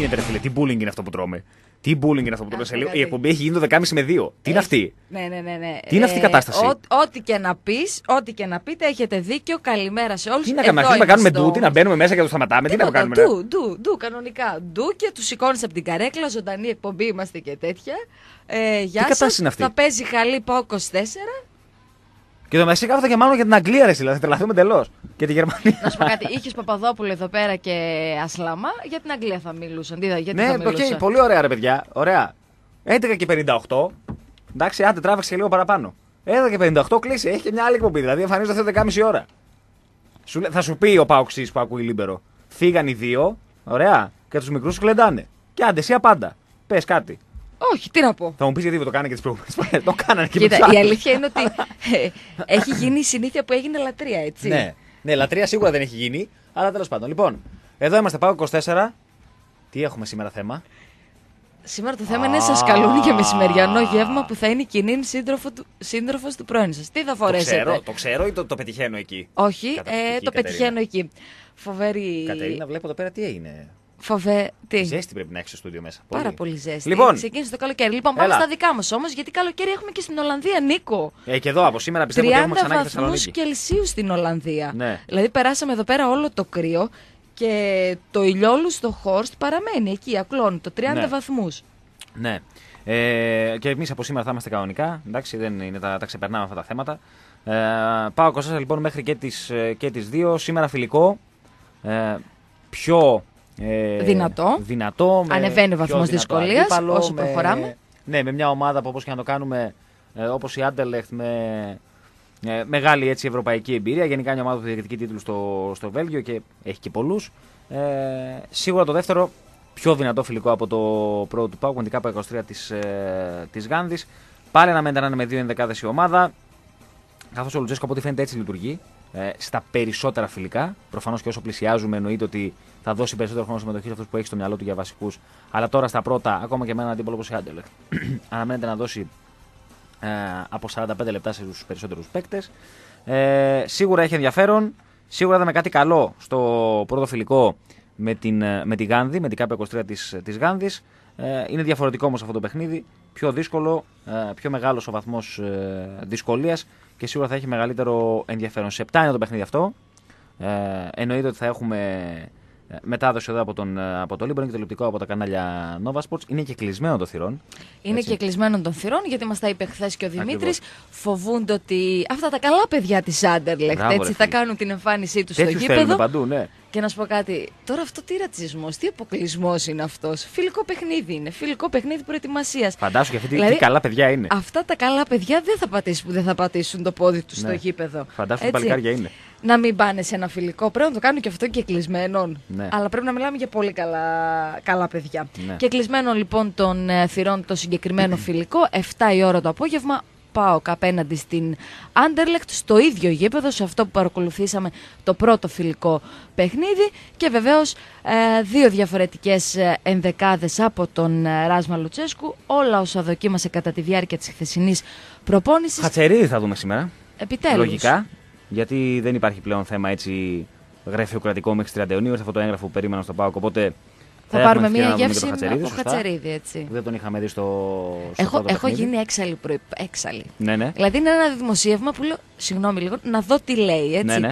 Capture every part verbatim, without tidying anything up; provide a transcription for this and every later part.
γίνεται, ρε φίλε, τι bullying είναι αυτό που τρώμε. Τι bullying είναι αυτό που τρώμε. Σε λίγο, η εκπομπή έχει γίνει το δεκάμιση με δύο. Τι είναι αυτή. Ναι, ναι, ναι, ναι. Τι είναι αυτή η κατάσταση. Ό,τι και να πεις, ό,τι και να πείτε, έχετε δίκιο. Καλημέρα σε όλους. Τι να κάνουμε, να κάνουμε ντου, τι να μπαίνουμε μέσα και να το σταματάμε. Τι να κάνουμε. Ντου, ντου, ντου, κανονικά. Ντου και του σηκώνει από την καρέκλα, ζωντανή εκπομπή είμαστε και τέτοια. Ε, γεια σας. Θα παίζει Χαλή Πάο είκοσι τέσσερα. Και το μεταξύ κάθεται και μάλλον για την Αγγλία, ρε δηλαδή. Θα τρελαθούμε τελώς. Και τη Γερμανία. Να σου πω κάτι. Είχε Παπαδόπουλο εδώ πέρα και Ασλαμά. Για την Αγγλία θα μιλούσαν. Γιατί ναι, θα μιλούσαν. Okay, πολύ ωραία, ρε παιδιά. Ωραία. έντεκα και πενήντα οκτώ. Εντάξει, άντε τράβηξε λίγο παραπάνω. έντεκα και πενήντα οκτώ κλείσει. Έχει και μια άλλη εκπομπή. Δηλαδή εμφανίζεται αυτή δεκάμιση ώρα. Σου, θα σου πει ο Παοξής που ακούει Λίμπερο. Φύγαν οι δύο. Ωραία. Και του μικρού κλεντάνε. Και άντε, εσύ απάντα. Πες κάτι. Όχι, τι να πω. Θα μου πει γιατί δεν το κάνανε και τι προηγούμενε φορέ. Το κάνανε και Κοίτα, η αλήθεια είναι ότι ε, έχει γίνει η συνήθεια που έγινε λατρεία, έτσι. Ναι, ναι, λατρεία σίγουρα δεν έχει γίνει, αλλά τέλος πάντων. Λοιπόν, εδώ είμαστε, Πάο είκοσι τέσσερα. Τι έχουμε σήμερα θέμα. Σήμερα το θέμα είναι σας καλούν για μεσημεριανό γεύμα που θα είναι η κοινή σύντροφο του, σύντροφος του πρώην σας. Τι θα φορέσετε. Το ξέρω, το ξέρω ή το, το πετυχαίνω εκεί. Όχι, ε, το Κατερίνα. Πετυχαίνω εκεί. Φοβερή. Κατερίνα, βλέπω εδώ πέρα τι έγινε. Φοβε... Τι? Ζέστη πρέπει να έχει στο στούντιο μέσα. Πάρα πολύ, πολύ ζέστη. Λοιπόν, ξεκίνησε το καλοκαίρι. Λοιπόν, πάμε στα δικά μας όμως, γιατί καλοκαίρι έχουμε και στην Ολλανδία, Νίκο. Ε, και εδώ από σήμερα πιστεύω ότι έχουμε ξανά και Θεσσαλονίκη. τριάντα βαθμούς Κελσίου στην Ολλανδία. Ναι. Δηλαδή, περάσαμε εδώ πέρα όλο το κρύο και το ηλιόλου στο Χόρστ παραμένει εκεί, ακλώνει το τριάντα ναι. βαθμούς. Ναι. Ε, και εμείς από σήμερα θα είμαστε κανονικά. Εντάξει, δεν είναι, τα, τα ξεπερνάμε αυτά τα θέματα. Ε, πάω είκοσι λοιπόν μέχρι και τις, και τις δύο. Σήμερα φιλικό. Ε, πιο. Ε, δυνατό. δυνατό με ανεβαίνει ο βαθμός δυσκολίας όσο με, προχωράμε. Ναι, με μια ομάδα που όπως και να το κάνουμε, ε, όπως η Άντερλεχτ με ε, μεγάλη έτσι, ευρωπαϊκή εμπειρία. Γενικά μια ομάδα που διεκδικεί τίτλους στο, στο Βέλγιο και έχει και πολλούς. Ε, σίγουρα το δεύτερο πιο δυνατό φιλικό από το πρώτο του ΠΑΟΚ με την ΚΑΠΑ είκοσι τρία της, ε, της Γάνδης. Πάλι να μένει με δύο ενδεκάδες η ομάδα. Καθώς ο Λουτζέσκο από ό,τι φαίνεται έτσι λειτουργεί. Ε, στα περισσότερα φιλικά. Προφανώς και όσο πλησιάζουμε εννοείται ότι θα δώσει περισσότερο χρόνο συμμετοχή σε αυτούς που έχει στο μυαλό του για βασικούς. Αλλά τώρα στα πρώτα, ακόμα και με έναν αντίπολο όπως η Άντερλεχτ, αναμένεται να δώσει ε, από σαράντα πέντε λεπτά στους περισσότερους παίκτες. Ε, σίγουρα έχει ενδιαφέρον. Σίγουρα είδαμε κάτι καλό στο πρώτο φιλικό με την, με τη Γάνδη, με την ΚΑΠΑ είκοσι τρία της, της Γάνδης. Ε, είναι διαφορετικό όμως αυτό το παιχνίδι. Πιο δύσκολο, ε, πιο μεγάλος ο βαθμός ε, δυσκολίας και σίγουρα θα έχει μεγαλύτερο ενδιαφέρον. Σε επτά είναι το παιχνίδι αυτό. Ε, εννοείται ότι θα έχουμε μετάδοση εδώ από τον, από το Λίμπερο και το λεπτικό από τα κανάλια Nova Sports. Είναι και κλεισμένο το θυρών. Είναι έτσι. Και κλεισμένο των θυρών, γιατί μας τα είπε χθες και ο Δημήτρης. Φοβούνται ότι αυτά τα καλά παιδιά της Άντερλεχτ έτσι θα κάνουν την εμφάνισή τους στο γήπεδο. Παντού, ναι. Και να σου πω κάτι, τώρα αυτό τι ρατσισμός, τι αποκλεισμός είναι αυτός. Φιλικό παιχνίδι είναι, φιλικό παιχνίδι προετοιμασίας. Φαντάσου και αυτή δηλαδή, τι καλά παιδιά είναι. Αυτά τα καλά παιδιά δεν θα πατήσουν, που δεν θα πατήσουν το πόδι τους ναι. στο γήπεδο. Φαντάσου τι παλικάρια είναι. Να μην πάνε σε ένα φιλικό, πρέπει να το κάνουν και αυτό και κλεισμένον. Ναι. Αλλά πρέπει να μιλάμε για πολύ καλά, καλά παιδιά. Ναι. Και κλεισμένον λοιπόν των θυρών το συγκεκριμένο φιλικό, επτά η ώρα το απόγευμα. ΠΑΟΚ απέναντι στην Άντερλεχτ στο ίδιο γήπεδο, σε αυτό που παρακολουθήσαμε το πρώτο φιλικό παιχνίδι και βεβαίως ε, δύο διαφορετικές ενδεκάδες από τον Ράσμα Λουτσέσκου, όλα όσα δοκίμασε κατά τη διάρκεια της χθεσινής προπόνησης. Χατσερίδη θα δούμε σήμερα. Επιτέλους. Λογικά, γιατί δεν υπάρχει πλέον θέμα έτσι γραφειοκρατικό μέχρι τριάντα Ιουνίου, ήρθε αυτό το έγγραφο που περίμενα στο ΠΑΟΚ, οπότε θα, θα πάρουμε μια γεύση με το Χατσερίδη, έτσι. Δεν τον είχαμε δει στο, στο έχω, έχω γίνει έξαλλη, προϋπ... έξαλλη. Ναι, ναι. Δηλαδή είναι ένα δημοσίευμα που λέω, συγγνώμη λίγο, να δω τι λέει, έτσι. Ναι, ναι.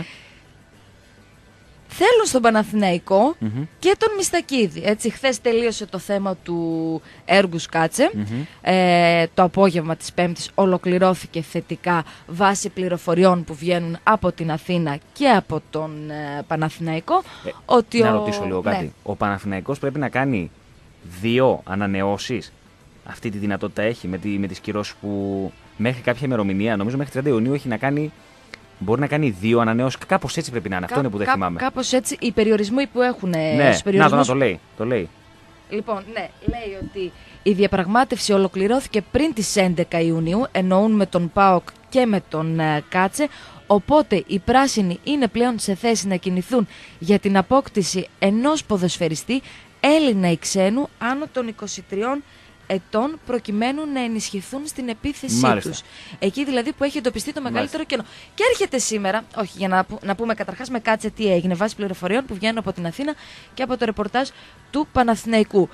Θέλουν στον Παναθηναϊκό mm-hmm. και τον Μιστακίδη. Έτσι, χθες τελείωσε το θέμα του έργου Σκάτσε. Mm-hmm. Ε, το απόγευμα της Πέμπτης ολοκληρώθηκε θετικά βάσει πληροφοριών που βγαίνουν από την Αθήνα και από τον ε, Παναθηναϊκό. Ε, ότι να ο... ρωτήσω λίγο κάτι. Ναι. Ο Παναθηναϊκός πρέπει να κάνει δύο ανανεώσεις. Αυτή τη δυνατότητα έχει με, τη, με τις κυρώσεις που μέχρι κάποια ημερομηνία, νομίζω μέχρι τριάντα Ιουνίου, έχει να κάνει. Μπορεί να κάνει δύο ανανεώσεις. Κάπως έτσι πρέπει να είναι. Κά, Αυτό είναι που δεν κά, θυμάμαι. Κάπως έτσι οι περιορισμοί που έχουν. Ναι, να το, να το λέει. Το λέει. Λοιπόν, ναι, λέει ότι η διαπραγμάτευση ολοκληρώθηκε πριν τις έντεκα Ιουνίου, εννοούν με τον ΠΑΟΚ και με τον uh, Κάτσε. Οπότε οι πράσινοι είναι πλέον σε θέση να κινηθούν για την απόκτηση ενός ποδοσφαιριστή, Έλληνα ή ξένου, άνω των είκοσι τριών ετών προκειμένου να ενισχυθούν στην επίθεσή Μάλιστα. τους. Εκεί δηλαδή που έχει εντοπιστεί το μεγαλύτερο κενό. Και έρχεται σήμερα, όχι για να, να πούμε καταρχάς με κάτσε τι έγινε βάσει πληροφοριών που βγαίνουν από την Αθήνα και από το ρεπορτάζ του Παναθηναϊκού.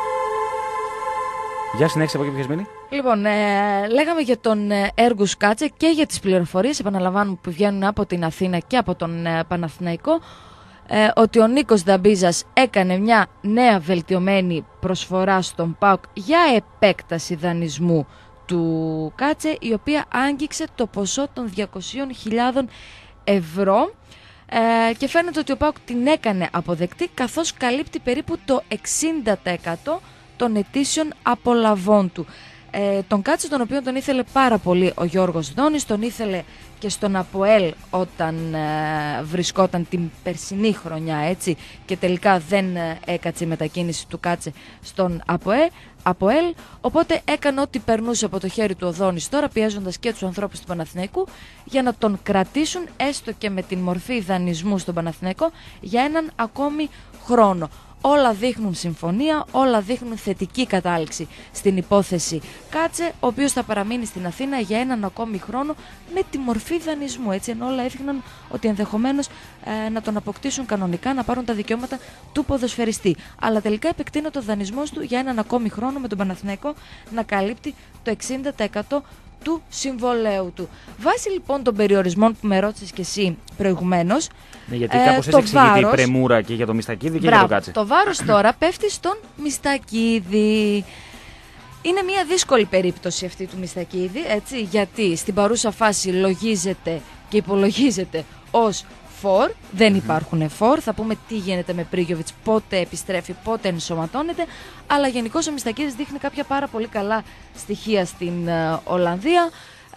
Για συνέχισε από εκεί που έχεις μείνει. Λοιπόν, ε, λέγαμε για τον ε, Έργους Κάτσε και για τις πληροφορίες, επαναλαμβάνουμε, που βγαίνουν από την Αθήνα και από τον ε, Παναθηναϊκό, ε, ότι ο Νίκος Νταμπίζας έκανε μια νέα βελτιωμένη προσφορά στον ΠΑΟΚ για επέκταση δανεισμού του Κάτσε, η οποία άγγιξε το ποσό των διακόσιες χιλιάδες ευρώ. Ε, και φαίνεται ότι ο ΠΑΟΚ την έκανε αποδεκτή, καθώς καλύπτει περίπου το εξήντα τοις εκατό των ετήσιων απολαβών του. Ε, τον Κάτσε, τον οποίο τον ήθελε πάρα πολύ ο Γιώργος Δόνης, τον ήθελε και στον ΑΠΟΕΛ όταν ε, βρισκόταν την περσινή χρονιά, έτσι, και τελικά δεν ε, έκατσε η μετακίνηση του Κάτσε στον ΑΠΟΕ, ΑΠΟΕΛ, οπότε έκανε ό,τι περνούσε από το χέρι του ο Δόνης τώρα, πιέζοντας και τους ανθρώπους του Παναθηναϊκού για να τον κρατήσουν έστω και με την μορφή δανεισμού στον Παναθηναϊκό για έναν ακόμη χρόνο. Όλα δείχνουν συμφωνία, όλα δείχνουν θετική κατάληξη στην υπόθεση Κάτσε, ο οποίος θα παραμείνει στην Αθήνα για έναν ακόμη χρόνο με τη μορφή δανεισμού. Έτσι, ενώ όλα έδειχναν ότι ενδεχομένως ε, να τον αποκτήσουν κανονικά, να πάρουν τα δικαιώματα του ποδοσφαιριστή. Αλλά τελικά επεκτείνεται ο δανεισμός του για έναν ακόμη χρόνο με τον Παναθηναϊκό να καλύπτει το εξήντα τοις εκατό του συμβολέου του. Βάσει λοιπόν των περιορισμών που με ρώτησες και εσύ προηγουμένως. Ναι, γιατί κάπως έτσι εξηγείται η πρεμούρα και για το Μιστακίδη και Μπράβο, για το Κάτσε. Το βάρος τώρα πέφτει στον Μιστακίδη. Είναι μια δύσκολη περίπτωση αυτή του Μιστακίδη, έτσι, γιατί στην παρούσα φάση λογίζεται και υπολογίζεται ως φορ, δεν υπάρχουν φορ, θα πούμε τι γίνεται με Πρίγιοβιτς, πότε επιστρέφει, πότε ενσωματώνεται, αλλά γενικώς ο Μιστακίδης δείχνει κάποια πάρα πολύ καλά στοιχεία στην ε, Ολλανδία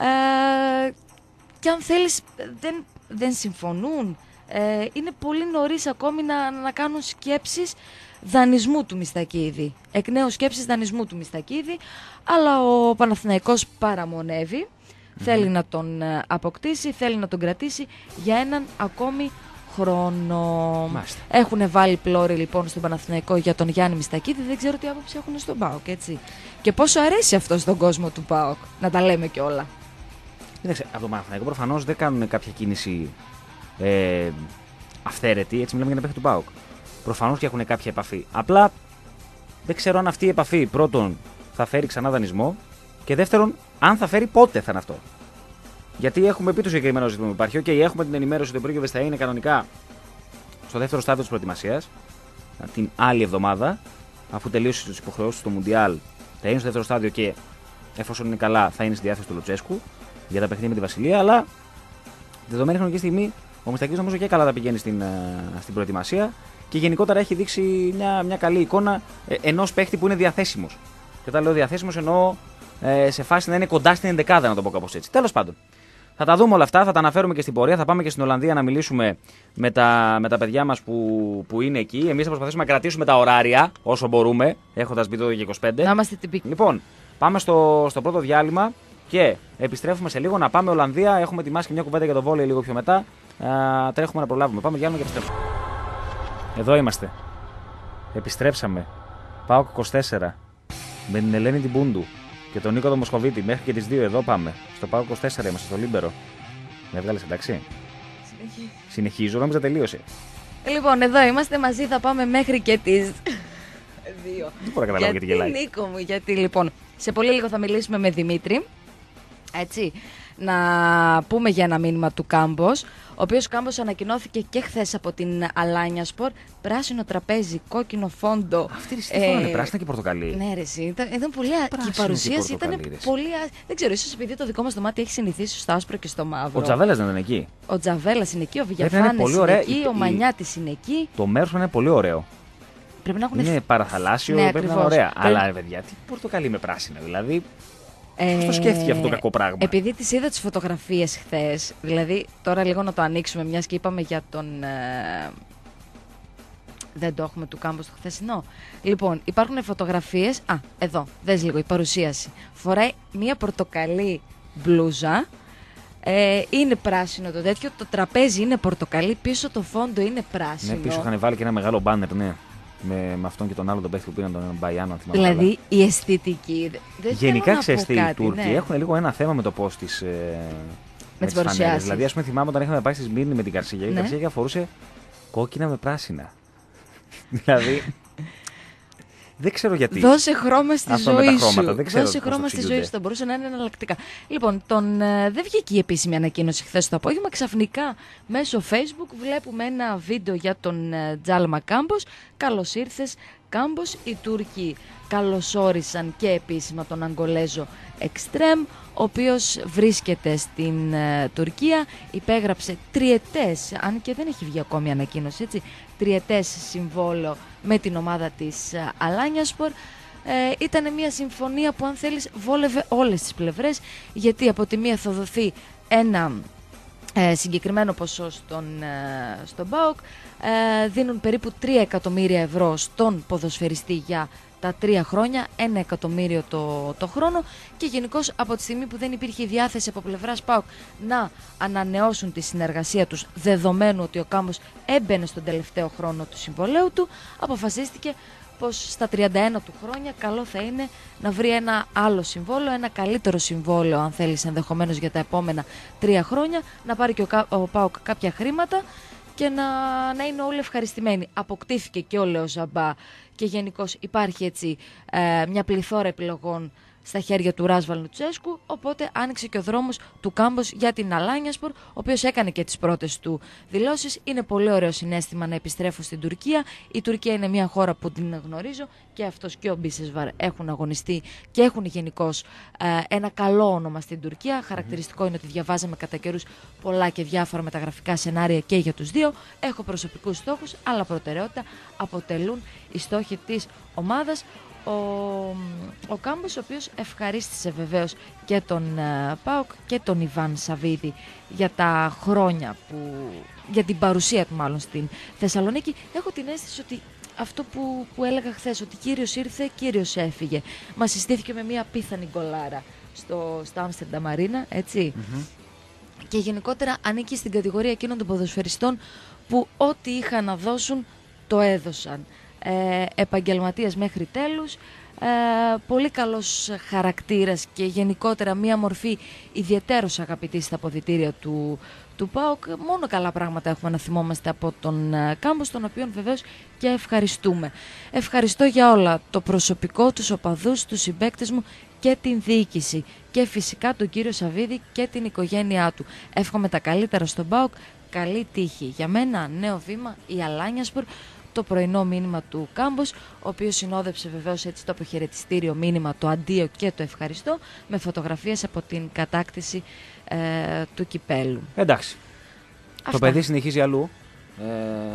ε, και αν θέλεις δεν, δεν συμφωνούν, ε, είναι πολύ νωρίς ακόμη να, να κάνουν σκέψεις δανεισμού του Μιστακίδη, εκ νέου σκέψεις δανεισμού του Μιστακίδη, αλλά ο Παναθηναϊκός παραμονεύει. Mm-hmm. Θέλει να τον αποκτήσει, θέλει να τον κρατήσει για έναν ακόμη χρόνο. Μάλιστα. Έχουν βάλει πλώρη λοιπόν στον Παναθηναϊκό για τον Γιάννη Μιστακίδη, δεν ξέρω τι άποψη έχουν στον ΠΑΟΚ, έτσι. Και πόσο αρέσει αυτό στον κόσμο του ΠΑΟΚ, να τα λέμε κιόλα. Κοίταξε, από τον Παναθηναϊκό προφανώς δεν κάνουν κάποια κίνηση ε, αυθαίρετη, έτσι μιλάμε για ένα παίχτη του ΠΑΟΚ. Προφανώς και έχουν κάποια επαφή. Απλά δεν ξέρω αν αυτή η επαφή πρώτον θα φέρει ξανά δανεισμό και δεύτερον αν θα φέρει πότε θα είναι αυτό. Γιατί έχουμε πει το συγκεκριμένο ζήτημα που υπάρχει. Okay, έχουμε την ενημέρωση ότι ο Πρίγιοβιτς θα είναι κανονικά στο δεύτερο στάδιο της προετοιμασίας την άλλη εβδομάδα, αφού τελείωσε τις υποχρεώσεις στο Μουντιάλ. Θα είναι στο δεύτερο στάδιο και εφόσον είναι καλά θα είναι στη διάθεση του Λουτσέσκου για τα παιχνίδια με τη Βασιλεία. Αλλά τη δεδομένη χρονική στιγμή ο Μιστακίδης νομίζω και καλά τα πηγαίνει στην, στην προετοιμασία και γενικότερα έχει δείξει μια, μια καλή εικόνα ε, ενός παίχτη που είναι διαθέσιμος. Και όταν λέω διαθέσιμος εννοώ ε, σε φάση να είναι κοντά στην ενδεκάδα, να το πω κάπως έτσι. Τέλος πάντων. Θα τα δούμε όλα αυτά, θα τα αναφέρουμε και στην πορεία. Θα πάμε και στην Ολλανδία να μιλήσουμε με τα, με τα παιδιά μας που, που είναι εκεί. Εμείς θα προσπαθήσουμε να κρατήσουμε τα ωράρια όσο μπορούμε, έχοντας μπει το είκοσι πέντε. Να είμαστε τυπικοί. Λοιπόν, πάμε στο, στο πρώτο διάλειμμα και επιστρέφουμε σε λίγο να πάμε Ολλανδία. Έχουμε ετοιμάσει και μια κουβέντα για το βόλεϊ λίγο πιο μετά. Α, τρέχουμε να προλάβουμε. Πάμε διάλειμμα και επιστρέφουμε. Εδώ είμαστε. Επιστρέψαμε. ΠΑΟΚ είκοσι τέσσερα με την Ελένη την Πούντου και τον Νίκο τον Μοσχοβίτη. Μέχρι και τις δύο εδώ πάμε. Στο ΠΑΟΚ είκοσι τέσσερα είμαστε, στο Λίμπερο. Με έβγαλες εντάξει. Συνεχίζω. Συνεχίζω, νόμιζα τελείωσε. Λοιπόν, εδώ είμαστε μαζί, θα πάμε μέχρι και τις δύο. Δεν μπορώ να καταλάβω γιατί γελάει. Νίκο μου, γιατί λοιπόν, σε πολύ λίγο θα μιλήσουμε με Δημήτρη. Έτσι, να πούμε για ένα μήνυμα του Κάμπος, ο οποίος Κάμπος ανακοινώθηκε και χθες από την Αλάνια Σπορ. Πράσινο τραπέζι, κόκκινο φόντο. Αυτή η στιγμή είναι πράσινα και πορτοκαλί. Ναι, ρε, εσύ, ήταν, ήταν πολύ. Και η παρουσίαση ήταν πολύ. Δεν ξέρω, ίσως επειδή το δικό μας το μάτι έχει συνηθίσει στο άσπρο και στο μαύρο. Ο Τζαβέλας δεν είναι εκεί. Ο Τζαβέλας είναι εκεί, ο Βηγιαφάνης είναι, είναι εκεί, η... ο Μανιάτης είναι εκεί. Το μέρος είναι πολύ ωραίο. Πρέπει να έχουν... Είναι παραθαλάσσιο, ναι, πρέπει να είναι ωραία. Πρέπει... Αλλά, παιδιά, τι πορτοκαλί με πράσινα, δηλαδή. Ε, Πώς το σκέφτηκε αυτό το κακό πράγμα. Επειδή τις είδα τις φωτογραφίες χθες, δηλαδή τώρα λίγο να το ανοίξουμε, μιας και είπαμε για τον. Ε, δεν το έχουμε του Κάμπος το χθεσινό. Λοιπόν, υπάρχουν φωτογραφίες. Α, εδώ, δες λίγο η παρουσίαση. Φοράει μία πορτοκαλί μπλούζα. Ε, είναι πράσινο το τέτοιο. Το τραπέζι είναι πορτοκαλί. Πίσω το φόντο είναι πράσινο. Ναι, πίσω είχαν βάλει και ένα μεγάλο μπάνερ, ναι. Με, με αυτόν και τον άλλο τον παίχτη που πήραν τον Μπαϊάνο, αν θυμάμαι. Δηλαδή καλά. η αισθητική. Δεν Γενικά ξέρεις τι, οι κάτι, Τούρκοι ναι. έχουν λίγο ένα θέμα με το πώς τις. Ε, με τις παρουσιάσεις. Δηλαδή, ας πούμε, θυμάμαι όταν είχαμε πάει στη Σμύρνη με την Καρσίγια. Η Ναι. Καρσίγια φορούσε κόκκινα με πράσινα. Δηλαδή. Δεν ξέρω γιατί. Δώσε χρώμα στη Αυτό με ζωή τα χρώματα, σου. δεν ξέρω Δώσε πώς το χρώμα στη ζωή εξηγούνται. σου. Θα μπορούσε να είναι εναλλακτικά. Λοιπόν, τον, ε, δεν βγήκε η επίσημη ανακοίνωση χθες το απόγευμα. Ξαφνικά μέσω Facebook βλέπουμε ένα βίντεο για τον ε, Τζάλμα Κάμπος. Καλώς ήρθες, Κάμπος. Οι Τούρκοι καλωσόρισαν και επίσημα τον Αγκολέζο Εκστρέμ, ο οποίος βρίσκεται στην ε, Τουρκία. Υπέγραψε τριετές, αν και δεν έχει βγει ακόμη ανακοίνωση, έτσι, τριετές συμβόλαιο με την ομάδα της ε, Αλάνιασπορ. Ε, ήταν μια συμφωνία που, αν θέλεις, βόλευε όλες τις πλευρές, γιατί από τη μία θα δοθεί ένα ε, συγκεκριμένο ποσό στον, ε, στον ΠΑΟΚ, ε, δίνουν περίπου τρία εκατομμύρια ευρώ στον ποδοσφαιριστή για τα τρία χρόνια, ένα εκατομμύριο το, το χρόνο, και γενικώς από τη στιγμή που δεν υπήρχε η διάθεση από πλευράς ΠΑΟΚ να ανανεώσουν τη συνεργασία τους, δεδομένου ότι ο Κάμπος έμπαινε στον τελευταίο χρόνο του συμβολέου του, αποφασίστηκε πως στα τριάντα ένα του χρόνια καλό θα είναι να βρει ένα άλλο συμβόλαιο, ένα καλύτερο συμβόλαιο, αν θέλεις, ενδεχομένως για τα επόμενα τρία χρόνια, να πάρει και ο, ο ΠΑΟΚ κάποια χρήματα και να, να είναι όλοι ευχαριστημένοι. Αποκτήθηκε και ο Λέο Ζαμπά και γενικώς υπάρχει έτσι ε, μια πληθώρα επιλογών στα χέρια του Ράσβαλ Λουτσέσκου, οπότε άνοιξε και ο δρόμος του Κάμπος για την Αλάνιασπορ, ο οποίος έκανε και τις πρώτες του δηλώσεις. Είναι πολύ ωραίο συναίσθημα να επιστρέφω στην Τουρκία. Η Τουρκία είναι μια χώρα που την γνωρίζω, και αυτός και ο Μπίσεσβαρ έχουν αγωνιστεί και έχουν γενικώς ε, ένα καλό όνομα στην Τουρκία. Χαρακτηριστικό είναι ότι διαβάζαμε κατά καιρούς πολλά και διάφορα μεταγραφικά σενάρια και για τους δύο. Έχω προσωπικούς στόχους, αλλά προτεραιότητα αποτελούν οι στόχοι της ομάδας. Ο, ο Κάμπος, ο οποίος ευχαρίστησε βεβαίως και τον uh, ΠΑΟΚ και τον Ιβάν Σαββίδη για τα χρόνια που, για την παρουσία του μάλλον στην Θεσσαλονίκη. Έχω την αίσθηση ότι αυτό που, που έλεγα χθες, ότι κύριος ήρθε, κύριος έφυγε. Μας συστήθηκε με μια απίθανη γκολάρα στο, στο Άμστερνταμ Αρίνα, έτσι. Mm-hmm. Και γενικότερα ανήκει στην κατηγορία εκείνων των ποδοσφαιριστών που ό,τι είχαν να δώσουν το έδωσαν. Ε, επαγγελματίας μέχρι τέλους, ε, πολύ καλός χαρακτήρας και γενικότερα μία μορφή ιδιαιτέρως αγαπητή στα αποδυτήρια του, του ΠΑΟΚ. Μόνο καλά πράγματα έχουμε να θυμόμαστε από τον ε, Κάμπος, τον οποίον βεβαίως και ευχαριστούμε. Ευχαριστώ για όλα, το προσωπικό, τους οπαδούς, τους συμπαίκτες μου και την διοίκηση, και φυσικά τον κύριο Σαββίδη και την οικογένειά του. Εύχομαι τα καλύτερα στον ΠΑΟΚ, καλή τύχη. Για μένα νέο βήμα η Αλάνιασπορ. Το πρωινό μήνυμα του Κάμπος, ο οποίος συνόδεψε βεβαίως έτσι το αποχαιρετιστήριο μήνυμα, το αντίο και το ευχαριστώ, με φωτογραφίες από την κατάκτηση ε, του κυπέλου. Εντάξει. Αυτά. Το παιδί συνεχίζει αλλού. Ε,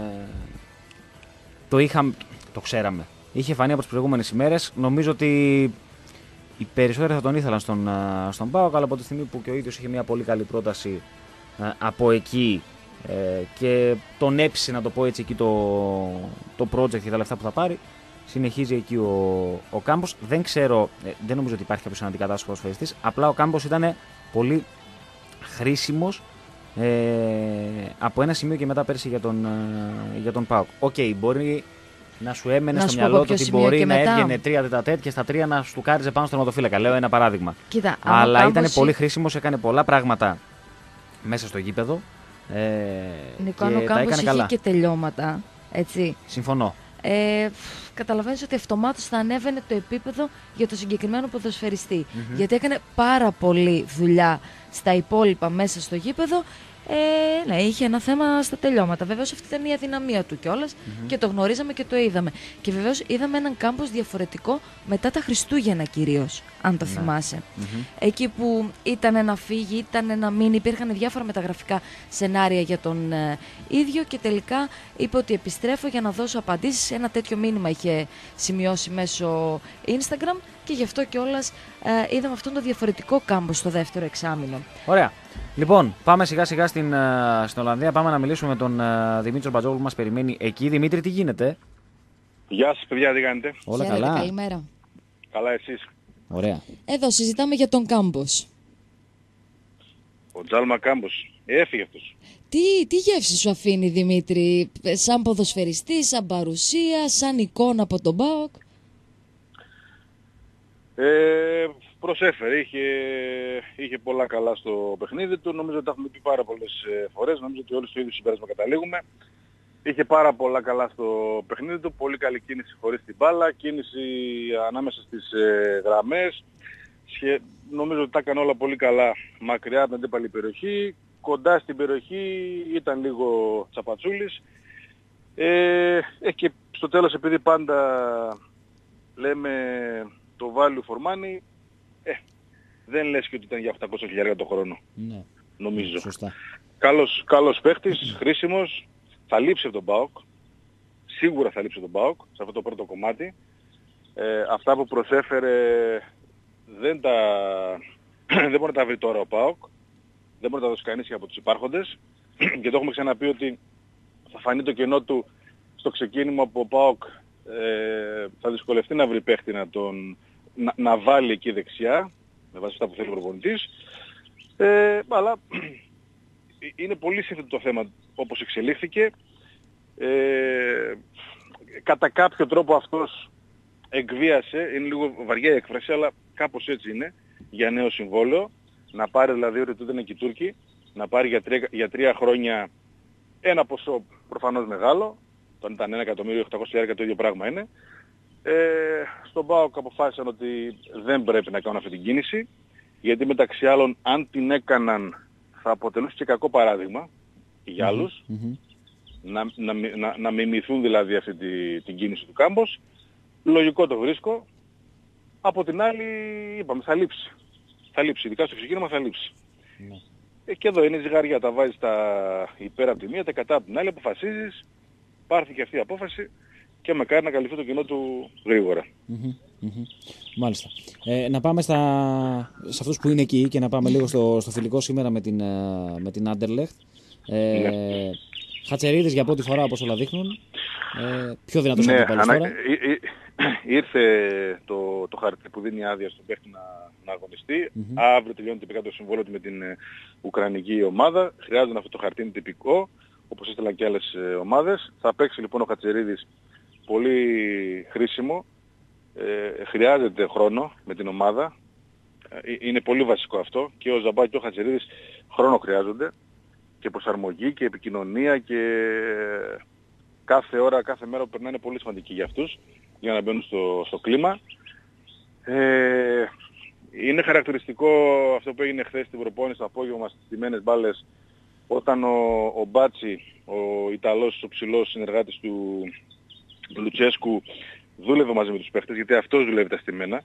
το είχαμε, το ξέραμε. Είχε φανεί από τις προηγούμενες ημέρες. Νομίζω ότι οι περισσότεροι θα τον ήθελαν στον, στον ΠΑΟΚ, αλλά από τη στιγμή που και ο ίδιος είχε μια πολύ καλή πρόταση ε, από εκεί, Ε, και τον έψησε, να το πω έτσι, εκεί το, το project και τα λεφτά που θα πάρει, συνεχίζει εκεί ο, ο Κάμπος. Δεν ξέρω, ε, δεν νομίζω ότι υπάρχει κάποιος αντικατάστατος ποδοσφαιριστής. Απλά ο Κάμπος ήταν πολύ χρήσιμος ε, από ένα σημείο και μετά πέρσι για τον, ε, για τον ΠΑΟΚ. Οκ, okay, μπορεί να σου έμενε να στο μυαλό του ότι μπορεί να έβγαινε τρία τετατέτ και στα τρία να σου κάριζε πάνω στο τερματοφύλακα. Λέω ένα παράδειγμα. Κοίτα, αλλά ήταν Κάμπος... πολύ χρήσιμος, έκανε πολλά πράγματα μέσα στο γήπεδο. Ε, Νικό, αν ο Κάμπος είχε και τελειώματα, έτσι. Συμφωνώ. Ε, καταλαβαίνεις ότι αυτομάτως θα ανέβαινε το επίπεδο για το συγκεκριμένο ποδοσφαιριστή. Mm-hmm. Γιατί έκανε πάρα πολλή δουλειά στα υπόλοιπα μέσα στο γήπεδο. Ε, ναι, είχε ένα θέμα στα τελειώματα. Βεβαίως αυτή ήταν η αδυναμία του κιόλας, mm-hmm. και το γνωρίζαμε και το είδαμε. Και βεβαίως είδαμε έναν Κάμπος διαφορετικό μετά τα Χριστούγεννα κυρίως, αν το ναι. θυμάσαι. Mm-hmm. Εκεί που ήταν να φύγει, ήταν να μείνει, υπήρχαν διάφορα μεταγραφικά σενάρια για τον ε, ίδιο, και τελικά είπε ότι επιστρέφω για να δώσω απαντήσεις. Ένα τέτοιο μήνυμα είχε σημειώσει μέσω Instagram, και γι' αυτό κιόλας ε, είδαμε αυτόν τον διαφορετικό Κάμπο στο δεύτερο εξάμηνο. Ωραία. Λοιπόν, πάμε σιγά σιγά στην, uh, στην Ολλανδία. Πάμε να μιλήσουμε με τον uh, Δημήτρη Μπατζόγλου που μας περιμένει εκεί. Δημήτρη, τι γίνεται? Γεια σας παιδιά, τι κάνετε? Όλα Χαίρετε, καλά. Καλημέρα. Καλά εσείς? Ωραία. Εδώ συζητάμε για τον Κάμπος. Ο Τζάλμα Κάμπος. Έφυγε αυτός. Τι, τι γεύση σου αφήνει, Δημήτρη, σαν ποδοσφαιριστή, σαν παρουσία, σαν εικόνα από τον ΠΑΟΚ? Ε, προσέφερε, είχε, είχε πολλά καλά στο παιχνίδι του. Νομίζω ότι τα έχουμε πει πάρα πολλές φορές. Νομίζω ότι όλοι στο ίδιο συμπέρασμα καταλήγουμε. Είχε πάρα πολλά καλά στο παιχνίδι του. Πολύ καλή κίνηση χωρίς την μπάλα. Κίνηση ανάμεσα στις ε, γραμμές. Σχε... Νομίζω ότι τα έκανε όλα πολύ καλά μακριά από την αντίπαλη περιοχή. Κοντά στην περιοχή ήταν λίγο τσαπατσούλης. Ε, ε, και στο τέλος, επειδή πάντα λέμε το value for money, ε, δεν λες και ότι ήταν για οκτακόσια χιλιάδες το χρόνο. Ναι. Νομίζω. Σωστά. Καλός, καλός παίχτης, χρήσιμος, θα λείψει από τον ΠΑΟΚ. Σίγουρα θα λείψει από τον ΠΑΟΚ σε αυτό το πρώτο κομμάτι. Ε, αυτά που προσέφερε δεν τα δεν μπορεί να τα βρει τώρα ο ΠΑΟΚ. Δεν μπορεί να τα δώσει κανείς και από τους υπάρχοντες. Και το έχουμε ξαναπεί ότι θα φανεί το κενό του στο ξεκίνημα που ο ΠΑΟΚ ε, θα δυσκολευτεί να βρει παίχτη να, τον, να, να βάλει εκεί δεξιά, με βάση αυτά που θέλει ο προπονητής. Ε, αλλά είναι πολύ σύνθετο το θέμα όπως εξελίχθηκε. Ε, κατά κάποιο τρόπο αυτός εκβίασε, είναι λίγο βαριά η έκφραση, αλλά κάπως έτσι είναι, για νέο συμβόλαιο. Να πάρει δηλαδή ότι τούτο είναι και οι Τούρκοι, να πάρει για τρία, για τρία χρόνια ένα ποσό προφανώς μεγάλο, όταν ήταν ένα εκατομμύριο οκτακόσια χιλιάδες το ίδιο πράγμα είναι. Ε, στον ΠΑΟΚ αποφάσισαν ότι δεν πρέπει να κάνουν αυτή την κίνηση, γιατί μεταξύ άλλων αν την έκαναν θα αποτελούσε και κακό παράδειγμα για άλλους, Mm-hmm. να, να, να, να μιμηθούν δηλαδή αυτή τη, την κίνηση του Κάμπος. Λογικό το βρίσκω. Από την άλλη είπαμε θα λείψει. Θα λείψει, ειδικά στο ξεκίνημα θα λείψει. Ναι. Ε, και εδώ είναι ζυγαριά, τα βάζεις τα υπέρ από τη μία, τα κατά από την άλλη, αποφασίζεις, πάρθηκε αυτή η απόφαση και με κάνει να καλυφθεί το κοινό του γρήγορα. Mm-hmm. Mm-hmm. Μάλιστα. Ε, να πάμε στα... σε αυτούς που είναι εκεί και να πάμε λίγο στο, στο φιλικό σήμερα με την, με την Anderlecht. Ε, ναι. Χατσερίδης για πρώτη φορά όπως όλα δείχνουν. Ε, πιο δυνατός ναι, αντίπαλος ανα... τώρα. Ήρθε το, το χαρτί που δίνει άδεια στον παίχτη να, να αγωνιστεί. Mm-hmm. Αύριο τελειώνει τυπικά το συμβόλαιο του με την ε, Ουκρανική ομάδα. Χρειάζεται αυτό το χαρτί, είναι τυπικό, όπως έστειλαν και άλλες ε, ομάδες. Θα παίξει λοιπόν ο Χατσερίδης, πολύ χρήσιμο. Ε, χρειάζεται χρόνο με την ομάδα. Ε, είναι πολύ βασικό αυτό. Και ο Ζαμπά και ο Χατσερίδης χρόνο χρειάζονται. Και προσαρμογή και επικοινωνία και κάθε ώρα, κάθε μέρα που περνάει είναι πολύ σημαντική για αυτούς, για να μπαίνουν στο, στο κλίμα. Ε, είναι χαρακτηριστικό αυτό που έγινε χθες στην προπόνηση το απόγευμα στις στημένες μπάλες, όταν ο, ο Μπάτσι, ο Ιταλός, ο ψηλός συνεργάτης του Λουτσέσκου, δούλευε μαζί με τους παίχτες, γιατί αυτός δουλεύει τα στημένα.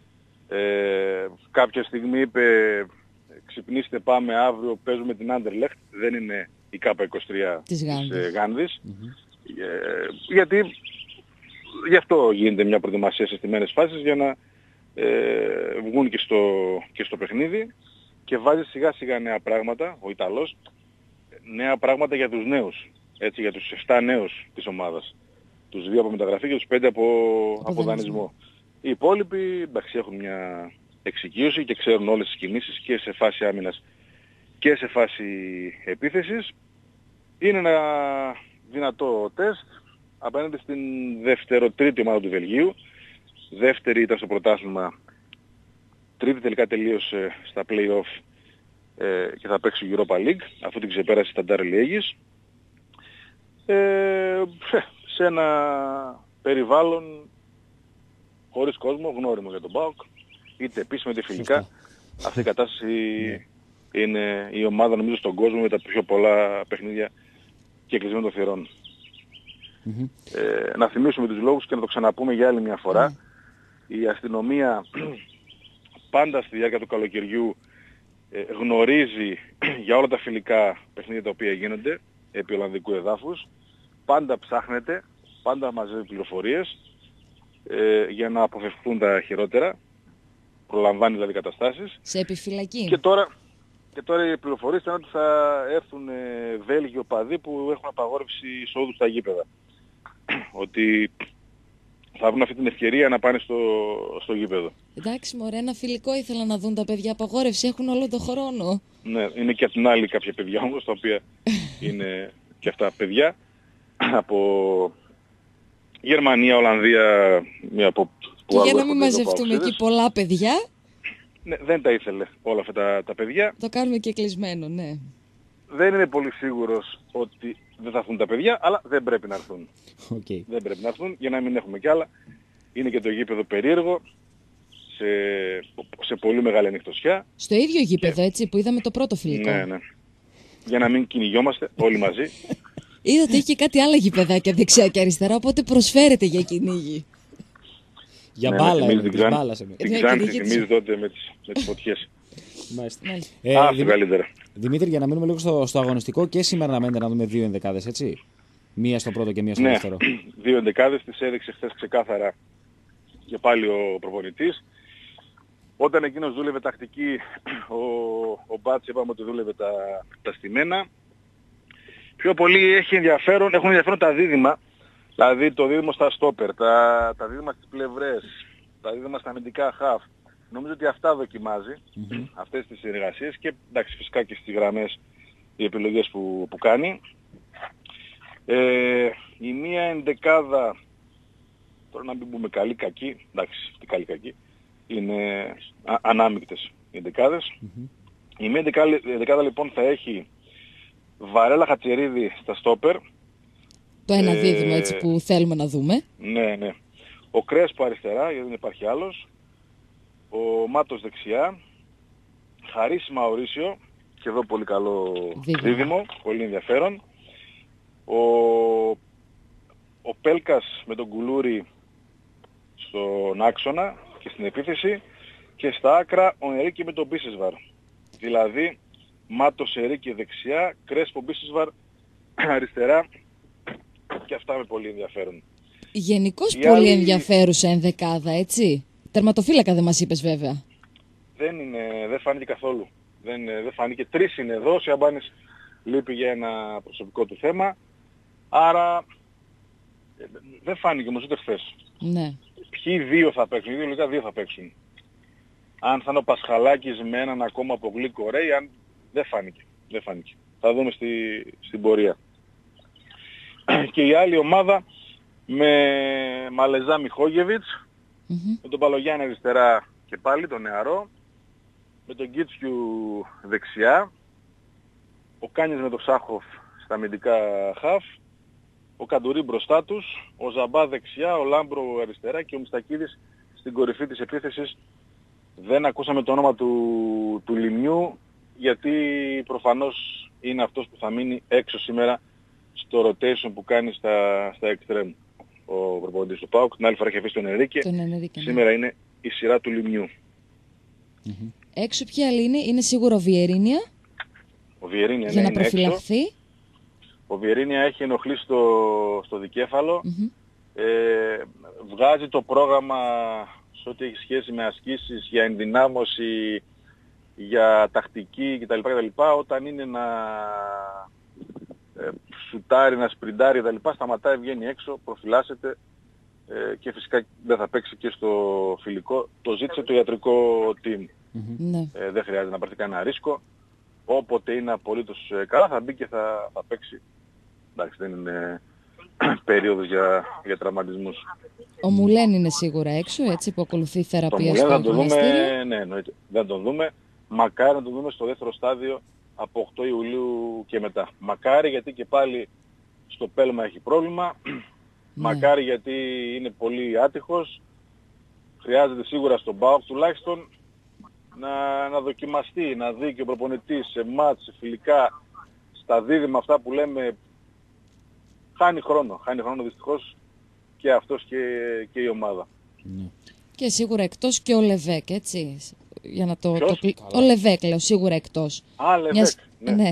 Ε, κάποια στιγμή είπε, ξυπνήστε, πάμε αύριο, παίζουμε την Anderlecht, δεν είναι η Κάπα είκοσι τρία της Γάνδης. Mm-hmm. Ε, γιατί γι' αυτό γίνεται μια προετοιμασία σε στημένες φάσεις, για να ε, βγουν και στο, και στο παιχνίδι, και βάζει σιγά σιγά νέα πράγματα, ο Ιταλός, νέα πράγματα για τους νέους, έτσι, για τους επτά νέους της ομάδας. Τους δύο από μεταγραφή και τους πέντε από, από δανεισμό. Οι υπόλοιποι, εντάξει, έχουν μια εξοικείωση και ξέρουν όλες τις κινήσεις και σε φάση άμυνας και σε φάση επίθεσης. Είναι ένα δυνατό τεστ απέναντι στην δεύτερο-τρίτη ομάδα του Βελγίου. Δεύτερη ήταν στο πρωτάθλημα, τρίτη τελικά τελείωσε στα play-off ε, και θα παίξει Europa League, αφού την ξεπέρασε στα Stade Liège. Ε, σε ένα περιβάλλον χωρίς κόσμο, γνώριμο για τον ΠΑΟΚ, είτε επίσημα είτε φιλικά. Αυτή η κατάσταση yeah. είναι η ομάδα, νομίζω, στον κόσμο με τα πιο πολλά παιχνίδια και κλεισμένο των θυρών. Mm-hmm. Ε, να θυμίσουμε τους λόγους και να το ξαναπούμε για άλλη μια φορά. Mm. Η αστυνομία πάντα στη διάρκεια του καλοκαιριού ε, γνωρίζει για όλα τα φιλικά παιχνίδια τα οποία γίνονται επί Ολλανδικού εδάφους. Πάντα ψάχνεται, πάντα μαζεύει πληροφορίες ε, για να αποφευχθούν τα χειρότερα. Προλαμβάνει δηλαδή καταστάσεις. Σε επιφυλακή. Και τώρα, και τώρα οι πληροφορίες ήταν ότι θα έρθουν ε, Βέλγιο παδί που έχουν απαγόρευση εισόδου στα γήπεδα. Ότι θα βρουν αυτή την ευκαιρία να πάνε στο, στο γήπεδο. Εντάξει μωρέ, ένα φιλικό ήθελα να δουν τα παιδιά, απαγόρευση έχουν όλο τον χρόνο. Ναι, είναι και απ' την άλλη κάποια παιδιά όμως, τα οποία είναι και αυτά παιδιά, από Γερμανία, Ολλανδία, μία από... Και για να μην μαζευτούμε εκεί πολλά παιδιά. Ναι, δεν τα ήθελε όλα αυτά τα, τα παιδιά. Το κάνουμε και κλεισμένο, ναι. Δεν είμαι πολύ σίγουρος ότι δεν θα έρθουν τα παιδιά, αλλά δεν πρέπει να έρθουν. Okay. Δεν πρέπει να έρθουν για να μην έχουμε κι άλλα. Είναι και το γήπεδο περίεργο, σε, σε πολύ μεγάλη ανοιχτοσιά. Στο ίδιο γήπεδο, και... έτσι, που είδαμε το πρώτο φιλικό. Ναι, ναι. Για να μην κυνηγιόμαστε όλοι μαζί. Είδα ότι έχει και κάτι άλλα γηπεδάκια δεξιά και αριστερά, οπότε προσφέρεται για κυνήγι. Για ναι, μπάλα, εμείς την μπάλα. Την Ξάνθη θυμίζει τότε με τις, με τις φωτιές. Μάλιστα. Ε, Α, Δημ... καλύτερα. Δημήτρη, για να μείνουμε λίγο στο, στο αγωνιστικό, και σήμερα να μένετε να δούμε δύο ενδεκάδες, έτσι. Μία στο πρώτο και μία στο ναι, δεύτερο. Δύο ενδεκάδες, τις έδειξε χθες ξεκάθαρα και πάλι ο προπονητής. Όταν εκείνος δούλευε τακτική, ο, ο Μπάτς είπαμε ότι δούλευε τα, τα στημένα. Πιο πολύ έχει ενδιαφέρον, έχουν ενδιαφέρον τα δίδυμα. Δηλαδή το δίδυμο στα στόπερ, τα, τα δίδυμα στις πλευρές, τα δίδυμα στα αμυντικά χαφ. Νομίζω ότι αυτά δοκιμάζει, mm-hmm. αυτές τις συνεργασίες και εντάξει φυσικά και στις γραμμές οι επιλογές που, που κάνει. Ε, η μία ενδεκάδα, τώρα να μην πούμε καλή κακή, εντάξει τι καλή κακή, είναι α, ανάμεικτες οι ενδεκάδες. Mm-hmm. Η μία ενδεκάδα λοιπόν θα έχει Βαρέλα Χατσερίδη στα στόπερ. Το ένα ε, δίδυμο έτσι που θέλουμε να δούμε. Ναι, ναι. Ο Κρέσπο αριστερά, γιατί δεν υπάρχει άλλος. Ο Μάτος δεξιά. Χαρίς Μαουρίσιο. Και εδώ πολύ καλό δίδυμο, δίδυμο πολύ ενδιαφέρον. Ο, ο Πέλκας με τον Κουλούρη στον άξονα και στην επίθεση. Και στα άκρα ο Ερίκη με τον Μπίσεσβαρ. Δηλαδή Μάτος Ερίκη δεξιά, Κρέσπο Μπίσεσβαρ αριστερά. Και αυτά με πολύ ενδιαφέρον. Γενικώς πολύ άλλη... ενδιαφέρουσα ενδεκάδα, έτσι. Τερματοφύλακα δεν μας είπες βέβαια. Δεν, είναι, δεν φάνηκε καθόλου. Δεν, δεν φάνηκε. Τρεις είναι εδώ, ο Σιαμπάνης λείπει για ένα προσωπικό του θέμα. Άρα δεν φάνηκε όμως ούτε χθες. Ναι. Ποιοι δύο θα παίξουν, οι δύο δύο θα παίξουν. Αν θα είναι ο Πασχαλάκης με έναν ακόμα από Γλίκο Ρέι, αν... δεν φάνηκε. Δεν φάνηκε. Θα δούμε στη, στην πορεία. Και η άλλη ομάδα με Μαλεζά Μιχόγεβιτς, mm-hmm. με τον Παλογιάννη αριστερά και πάλι τον νεαρό, με τον Κίτσιου δεξιά, ο Κάνιες με τον Σάχοφ στα αμυντικά χαφ, ο Καντουρί μπροστά τους, ο Ζαμπά δεξιά, ο Λάμπρο αριστερά και ο Μιστακίδης στην κορυφή της επίθεσης. Δεν ακούσαμε το όνομα του, του Λιμιού, γιατί προφανώς είναι αυτός που θα μείνει έξω σήμερα στο rotation που κάνει στα, στα extreme ο προπονητής του ΠΑΟΚ. Την άλλη φορά έχει αφήσει τον Ενρίκε. Σήμερα ναι. Είναι η σειρά του Λιμιού. Mm-hmm. Έξω ποια άλλη είναι, είναι σίγουρο ο Βιερίνια. Ο Βιερίνια για ναι, να προφυλαχθεί. Έξω. Ο Βιερίνια έχει ενοχλήσει στο, στο δικέφαλο. Mm-hmm. Ε, βγάζει το πρόγραμμα σε ό,τι έχει σχέση με ασκήσεις για ενδυνάμωση, για τακτική κτλ. κτλ. Όταν είναι να ε, σουτάρει, να σπριντάρει κτλ. Σταματάει, βγαίνει έξω, προφυλάσσεται ε, και φυσικά δεν θα παίξει και στο φιλικό. Το ζήτησε το ιατρικό team. Mm-hmm. Ε, δεν χρειάζεται να πάρει κανένα ρίσκο. Όποτε είναι απολύτως καλά θα μπει και θα, θα παίξει. Εντάξει, δεν είναι περίοδος για, για τραυματισμούς. Ο Μουλέν είναι σίγουρα έξω, έτσι, που ακολουθεί θεραπεία στο γυμναστήριο. Ναι, εννοείται. Δεν τον δούμε. Μακάρι να τον δούμε στο δεύτερο στάδιο από οκτώ Ιουλίου και μετά. Μακάρι γιατί και πάλι στο πέλμα έχει πρόβλημα. Ναι. Μακάρι γιατί είναι πολύ άτυχος. Χρειάζεται σίγουρα στον ΠΑΟΚ τουλάχιστον να, να δοκιμαστεί, να δει και ο προπονητής σε μάτς, σε φιλικά, στα δίδυμα αυτά που λέμε. Χάνει χρόνο, χάνει χρόνο δυστυχώς και αυτός και, και η ομάδα. Ναι. Και σίγουρα εκτός και ο Λεβέκ, έτσι. Για να το, το... Ο Λεβέκ, λέω, σίγουρα εκτός. Α, Λεβέκ, Μιας... ναι. ναι.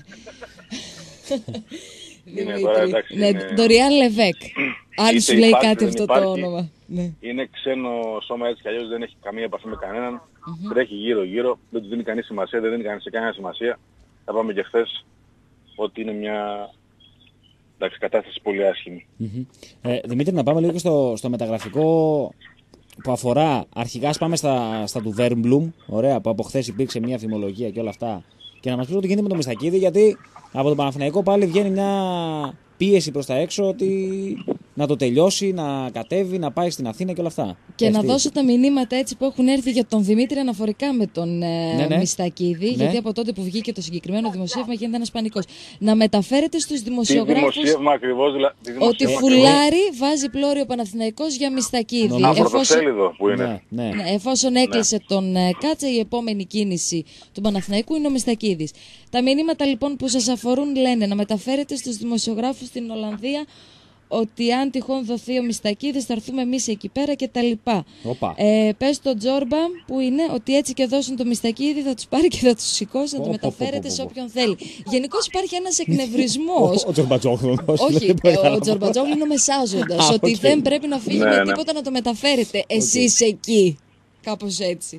είναι τώρα, εντάξει, ναι, είναι... Ντοριάν Λεβέκ. Αν σου λέει υπάρχει, κάτι αυτό υπάρχει, το όνομα. Ναι. Είναι ξένο σώμα έτσι κι αλλιώς, δεν έχει καμία επαφή με κανέναν. Mm-hmm. Τρέχει γύρω-γύρω, δεν του δίνει κανείς σημασία, δεν δίνει κανείς σε κανένα σημασία. Θα πάμε και χθες ότι είναι μια... εντάξει, κατάσταση πολύ άσχημη. Mm-hmm. Ε, Δημήτρη, να πάμε λίγο στο, στο μεταγραφικό που αφορά, αρχικά ας πάμε στα, στα του Βέρμπλουμ, ωραία, που από χθες υπήρξε μια φημολογία και όλα αυτά, και να μας πεις ότι γίνεται με τον Μιστακίδη, γιατί από τον Παναθηναϊκό πάλι βγαίνει μια πίεση προς τα έξω ότι να το τελειώσει, να κατέβει, να πάει στην Αθήνα και όλα αυτά. Και Αυτή. να δώσω τα μηνύματα έτσι που έχουν έρθει για τον Δημήτρη αναφορικά με τον ε, ναι, ναι. Μιστακίδη, ναι. γιατί από τότε που βγήκε το συγκεκριμένο δημοσίευμα γίνεται ένας πανικός. Να μεταφέρετε στους δημοσιογράφους Τι δημοσίευμα ακριβώς, δηλαδή, ότι φουλάρι βάζει πλώρη ο Παναθηναϊκός για Μιστακίδη. Α, πρωτοσέλιδο που είναι. Ναι, ναι. Ναι, εφόσον έκλεισε ναι. τον ε, Κάτσε, η επόμενη κίνηση του Παναθηναϊκού είναι ο Μιστακίδης. Τα μηνύματα λοιπόν που σας αφορούν λένε να μεταφέρετε στους δημοσιογράφους στην Ολλανδία ότι αν τυχόν δοθεί ο Μιστακίδης θα έρθουμε εμείς εκεί πέρα και τα λοιπά. Ε, πες στον Τζόρμπα που είναι ότι έτσι και δώσουν το Μιστακίδη θα τους πάρει και θα τους σηκώσει να το μεταφέρετε σε όποιον θέλει. Γενικώς υπάρχει ένας εκνευρισμός. Ο Τζορμπατζόγλου. Όχι, ο Τζορμπατζόγλου είναι ο μεσάζοντας. Ότι δεν πρέπει να φύγει με τίποτα να το μεταφέρετε εσείς εκεί. Κάπως έτσι.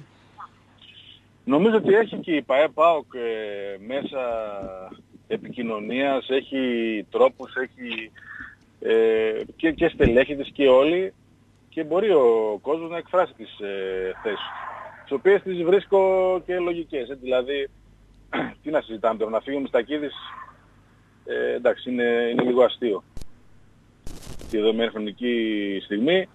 Νομίζω ότι έχει και η ΠΑΕ ΠΑΟΚ μέσα επικοινωνίας, έχει τρόπους, έχει ε, και, και στελέχη της και όλοι, και μπορεί ο κόσμος να εκφράσει τις ε, θέσεις του, τις οποίες τις βρίσκω και λογικές. Ε, δηλαδή, τι να συζητάμε τώρα, να φύγει ο Μιστακίδης, ε, εντάξει, είναι, είναι λίγο αστείο τη δεδομένη χρονική στιγμή.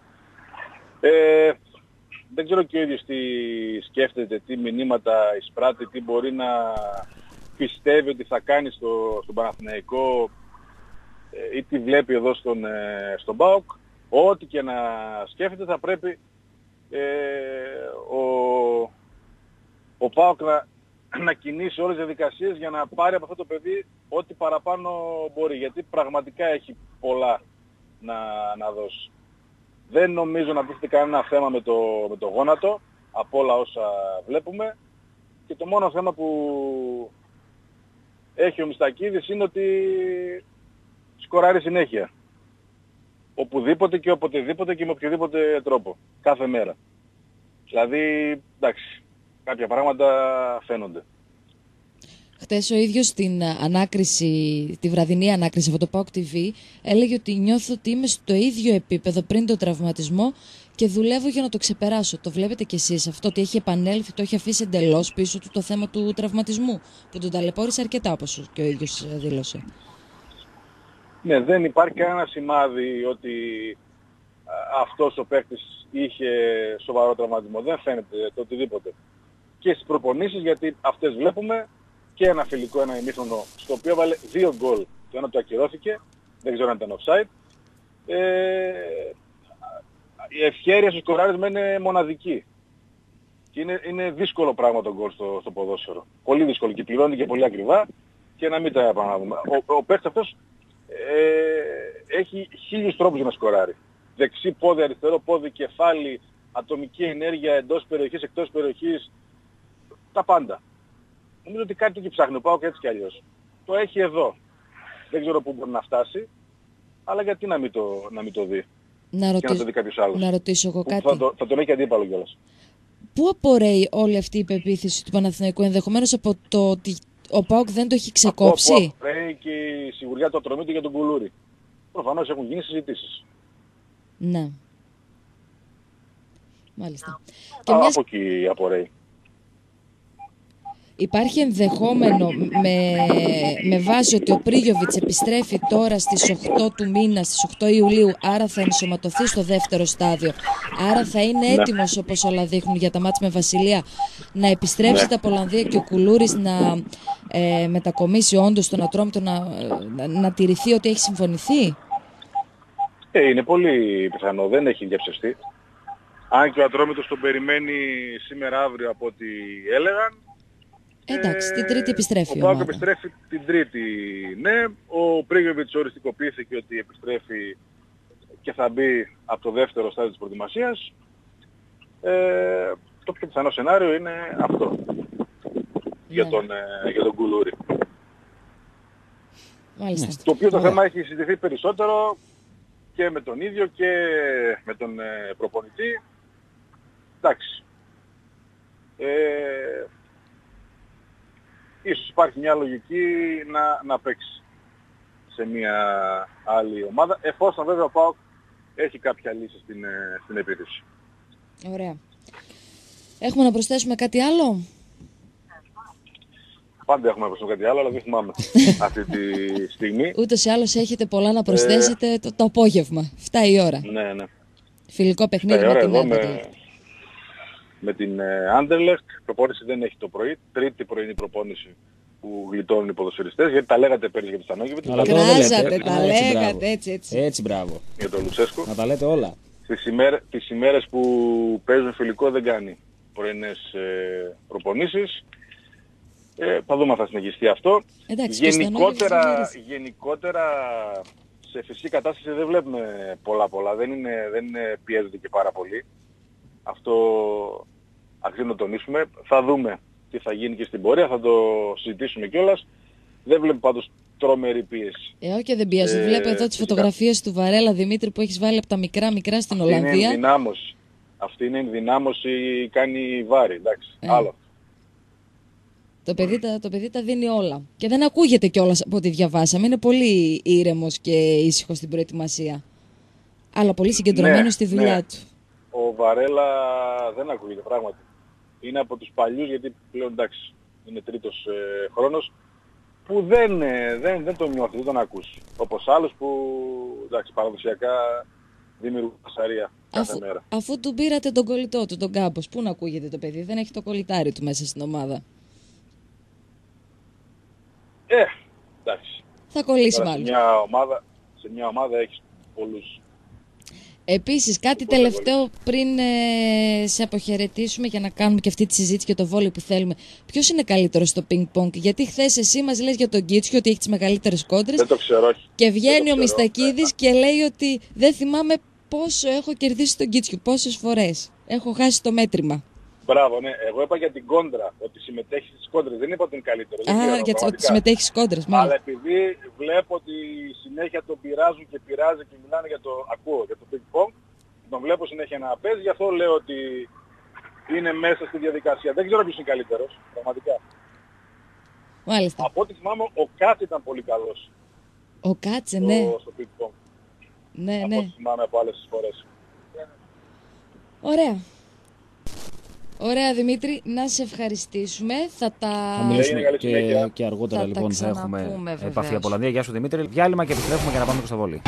Ε, δεν ξέρω και ο ίδιος τι σκέφτεται, τι μηνύματα εισπράττει, τι μπορεί να πιστεύει ότι θα κάνει στο, στον Παναθηναϊκό ε, ή τι βλέπει εδώ στον, ε, στον ΠΑΟΚ. Ό,τι και να σκέφτεται θα πρέπει ε, ο, ο ΠΑΟΚ να, να κινήσει όλες τις διαδικασίες για να πάρει από αυτό το παιδί ό,τι παραπάνω μπορεί, γιατί πραγματικά έχει πολλά να, να δώσει. Δεν νομίζω να τίθεται κανένα θέμα με το, με το γόνατο από όλα όσα βλέπουμε, και το μόνο θέμα που έχει ο Μιστακίδης είναι ότι σκοράρει συνέχεια. Οπουδήποτε και οποτεδήποτε και με οποιοδήποτε τρόπο. Κάθε μέρα. Δηλαδή, εντάξει, κάποια πράγματα φαίνονται. Χτες ο ίδιος στην ανάκριση, τη βραδινή ανάκριση από το ΠΑΟΚ τι βι, έλεγε ότι νιώθω ότι είμαι στο ίδιο επίπεδο πριν τον τραυματισμό και δουλεύω για να το ξεπεράσω. Το βλέπετε κι εσείς αυτό, ότι έχει επανέλθει, το έχει αφήσει εντελώς πίσω του το θέμα του τραυματισμού, που τον ταλαιπώρησε αρκετά, όπως και ο ίδιος δήλωσε. Ναι, δεν υπάρχει κανένα σημάδι ότι αυτός ο παίκτης είχε σοβαρό τραυματισμό. Δεν φαίνεται το οτιδήποτε. Και στις προπονήσεις, γιατί αυτές βλέπουμε, και ένα φιλικό, ένα ημίχρονο, στο οποίο έβαλε δύο γκολ. Το ένα του ακυρώθηκε, δεν ξέρω αν ήταν offside. Ε, η ευχέρεια στο σκοράρισμα είναι μοναδική. Και είναι, είναι δύσκολο πράγμα το γκολ στο, στο ποδόσφαιρο. Πολύ δύσκολο και πληρώνει και πολύ ακριβά, και να μην τα επαναλάβουμε. Ο, ο παίκτης αυτός ε, έχει χίλιους τρόπους για να σκοράρει. Δεξί πόδι, αριστερό πόδι, κεφάλι, ατομική ενέργεια εντός περιοχής, εκτός περιοχής, τα πάντα. Νομίζω ότι κάτι τέτοιο ψάχνει ο ΠΑΟΚ έτσι κι αλλιώς. Το έχει εδώ. Δεν ξέρω πού μπορεί να φτάσει, αλλά γιατί να μην το, να μην το δει να ρωτήσω, και να το δει κάποιος άλλος. Να ρωτήσω εγώ κάτι. Θα, το, θα τον έχει αντίπαλο κιόλας. Πού απορρέει όλη αυτή η πεποίθηση του Παναθηναϊκού, ενδεχομένως από το ότι ο ΠΑΟΚ δεν το έχει ξεκόψει? Από, απορρέει και η σιγουριά του ατρωμίτου για τον Κουλούρη. Προφανώς έχουν γίνει συζητήσεις. Ναι. Μάλιστα. Και μιας... Από εκεί απορρέει. Υπάρχει ενδεχόμενο με, με βάση ότι ο Πρίγιοβιτς επιστρέφει τώρα στις οκτώ του μήνα, στις οκτώ Ιουλίου, άρα θα ενσωματωθεί στο δεύτερο στάδιο. Άρα θα είναι έτοιμος, ναι, όπως όλα δείχνουν, για τα μάτς με Βασιλεία, να επιστρέψει, ναι, από Ολλανδία, και ο Κουλούρης να ε, μετακομίσει όντως στον Ατρόμητο, να, να, να τηρηθεί ότι έχει συμφωνηθεί. Ε, είναι πολύ πιθανό, δεν έχει διαψευστεί. Αν και ο Ατρόμητος τον περιμένει σήμερα αύριο από ό,τι έλεγαν. Εντάξει, την Τρίτη επιστρέφει. Ο ΠΑΟΚ επιστρέφει την Τρίτη, ναι. Ο Πρίγιοβιτς οριστικοποιήθηκε ότι επιστρέφει και θα μπει από το δεύτερο στάδιο της προετοιμασίας. Ε, το πιο πιθανό σενάριο είναι αυτό, ναι, για τον, ε, για τον Κουλούρη. Μάλιστα. Το οποίο το θέμα έχει συζητηθεί περισσότερο και με τον ίδιο και με τον ε, προπονητή. Εντάξει. Ε, ίσως υπάρχει μια λογική να, να παίξει σε μια άλλη ομάδα, εφόσον βέβαια ο ΠΑΟΚ έχει κάποια λύση στην, στην επίθεση. Ωραία. Έχουμε να προσθέσουμε κάτι άλλο? Πάντα έχουμε να προσθέσουμε κάτι άλλο, αλλά δεν θυμάμαι αυτή τη στιγμή. Ούτως ή άλλως έχετε πολλά να προσθέσετε ε... το, το απόγευμα, εφτά η ώρα. Ναι, ναι. Φιλικό παιχνίδι με την με, με την Άντερλεχτ. Προπόνηση δεν έχει το πρωί, τρίτη πρωινή προπόνηση που γλιτώνουν οι ποδοσφαιριστές, γιατί τα λέγατε πέρυσι για τους Στανόγεβιτς. Κράζατε, τα λέγατε, έτσι, έτσι. Έτσι, μπράβο. Για τον Λουτσέσκο. Να τα λέτε όλα. Τις, ημέρες, τις ημέρες που παίζουν φιλικό δεν κάνει πρωινές ε, προπονήσεις. Ε, θα δούμε αν θα συνεχιστεί αυτό. Εντάξει, γενικότερα, γενικότερα σε φυσική κατάσταση δεν βλέπουμε πολλά πολλά. Δεν, είναι, δεν είναι πιέζονται και πάρα πολύ. Αυτό αξίζει να τονίσουμε. Θα δούμε τι θα γίνει και στην πορεία. Θα το συζητήσουμε κιόλας. Δεν βλέπω πάντως τρομερή πίεση. Ε, όχι, δεν πιέζει. Ε, Βλέπω εδώ τις φωτογραφίες του Βαρέλα Δημήτρη που έχεις βάλει από τα μικρά μικρά στην αυτή Ολλανδία. Είναι ενδυνάμωση. Αυτή είναι ενδυνάμωση, κάνει βάρη. Εντάξει, ε. άλλο. Το παιδί, τα, το παιδί τα δίνει όλα. Και δεν ακούγεται κιόλας από ό,τι διαβάσαμε. Είναι πολύ ήρεμος και ήσυχος στην προετοιμασία. Αλλά πολύ συγκεντρωμένος ναι, στη δουλειά ναι. του. Ο Βαρέλα δεν ακούγεται πράγματι. Είναι από τους παλιούς, γιατί πλέον εντάξει, είναι τρίτος ε, χρόνος, που δεν, ε, δεν, δεν τον νιώθει, δεν τον ακούσει. Όπως άλλους που εντάξει, παραδοσιακά δημιουργούν φασαρία κάθε αφού, μέρα. Αφού του πήρατε τον κολλητό του, τον Κάμπος, πού να ακούγεται το παιδί, δεν έχει το κολλητάρι του μέσα στην ομάδα. Ε, εντάξει. Θα κολλήσει Τώρα, μάλλον. Σε μια ομάδα, σε μια ομάδα έχεις πολλούς. Επίσης, κάτι τελευταίο πριν ε, σε αποχαιρετήσουμε για να κάνουμε και αυτή τη συζήτηση για το βόλεϊ που θέλουμε. Ποιος είναι καλύτερος στο πινκ-πονγκ? Γιατί χθες εσύ μας λες για τον Κίτσιο ότι έχει τις μεγαλύτερες κόντρες. Δεν το ξέρω, όχι. Και βγαίνει ο Μιστακίδης και λέει ότι δεν θυμάμαι πόσο έχω κερδίσει τον Κίτσιο, πόσες φορές. Έχω χάσει το μέτρημα. Μπράβο, ναι. Εγώ είπα για την κόντρα, ότι συμμετέχει στις κόντρες. Δεν είπα ότι είναι καλύτερο. Α, ξέρω, γιατί ότι συμμετέχει στις κόντρες, μάλλον. Αλλά επειδή βλέπω ότι συνέχεια τον πειράζουν και πειράζει και μιλάνε για το, ακούω, για το ping-pong, τον βλέπω συνέχεια να παίζει, γι' αυτό λέω ότι είναι μέσα στη διαδικασία. Δεν ξέρω ποιος είναι καλύτερος, πραγματικά. Μάλιστα. Από ό,τι θυμάμαι, ο Κάτς ήταν πολύ καλός. Ο Κάτσε, ναι. Στο ping-pong. Ναι, από ναι. ό,τι θυμάμαι από άλλες φορές. Ωραία. Ωραία, Δημήτρη, να σε ευχαριστήσουμε. Θα τα θα μιλήσουμε και, και αργότερα θα λοιπόν θα έχουμε βεβαίως. επαφή από Ολλανδία. Γεια σου Δημήτρη. Διάλειμμα και επιστρέφουμε για να πάμε και στο βόλεϊ.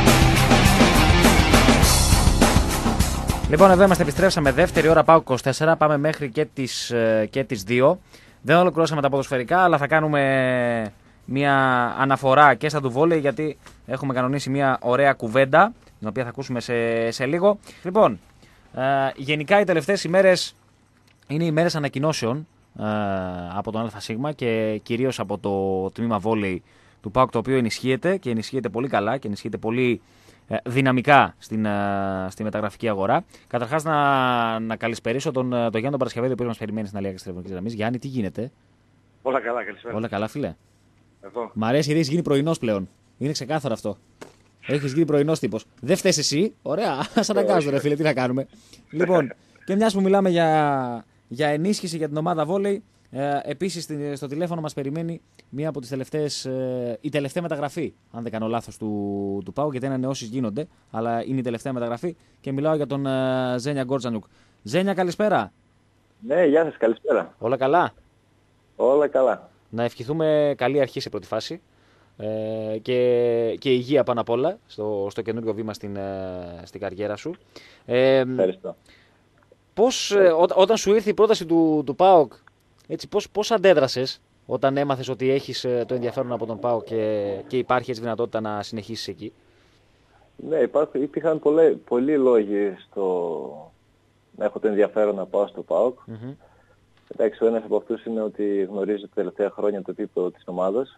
Λοιπόν, εδώ είμαστε, επιστρέψαμε δεύτερη ώρα ΠΑΟΚ είκοσι τέσσερα. Πάμε μέχρι και τις, και τις δύο. Δεν ολοκληρώσαμε τα ποδοσφαιρικά, αλλά θα κάνουμε μια αναφορά και στα του βόλεϊ, γιατί έχουμε κανονίσει μια ωραία κουβέντα, την οποία θα ακούσουμε σε, σε λίγο. Λοιπόν, ε, γενικά οι τελευταίες ημέρες είναι οι μέρες ανακοινώσεων ε, από τον ΑΣ και κυρίως από το τμήμα βόλεϊ του ΠΑΟΚ, το οποίο ενισχύεται και ενισχύεται πολύ καλά και ενισχύεται πολύ ε, δυναμικά στην, ε, στη μεταγραφική αγορά. Καταρχάς να, να καλησπερίσω τον, τον Γιάννη τον Παρασκευέδη, ο οποίος μας περιμένει στην αλήθεια της τηλεφωνικής γραμμής. Γιάννη, τι γίνεται? Όλα καλά, καλησπέρα. Όλα καλά, φίλε. Εδώ. Μ' αρέσει γιατί έχει γίνει πρωινός πλέον. Είναι ξεκάθαρο αυτό. Έχει γίνει πρωινός τύπος. Δεν φταίς εσύ. Ωραία, ας αναγκάζω, ρε φίλε, τι να κάνουμε. Λοιπόν, και μιας που μιλάμε για. Για ενίσχυση για την ομάδα βόλεϊ, ε, επίσης στο τηλέφωνο μας περιμένει μία από τις τελευταίες, ε, η τελευταία μεταγραφή, αν δεν κάνω λάθος, του, του ΠΑΟΚ, γιατί ανανεώσεις γίνονται, αλλά είναι η τελευταία μεταγραφή και μιλάω για τον ε, Ζένια Γκόρτζανιουκ. Ζένια, καλησπέρα. Ναι, γεια σας, καλησπέρα. Όλα καλά. Όλα καλά. Να ευχηθούμε καλή αρχή σε πρώτη φάση ε, και, και υγεία πάνω απ' όλα στο, στο καινούριο βήμα στην, ε, στην καριέρα σου. Ε, Ευχαριστώ. Πώς, ε, ό, όταν σου ήρθε η πρόταση του, του ΠΑΟΚ, έτσι, πώς, πώς αντέδρασες όταν έμαθες ότι έχεις ε, το ενδιαφέρον από τον ΠΑΟΚ και, και υπάρχει έτσι δυνατότητα να συνεχίσεις εκεί? Ναι, υπάρχουν, υπήρχαν πολλοί, πολλοί λόγοι στο να έχω το ενδιαφέρον να πάω στο ΠΑΟΚ. Mm-hmm. Εντάξει, ο ένας από αυτούς είναι ότι γνωρίζω τα τελευταία χρόνια το επίπεδο της ομάδας.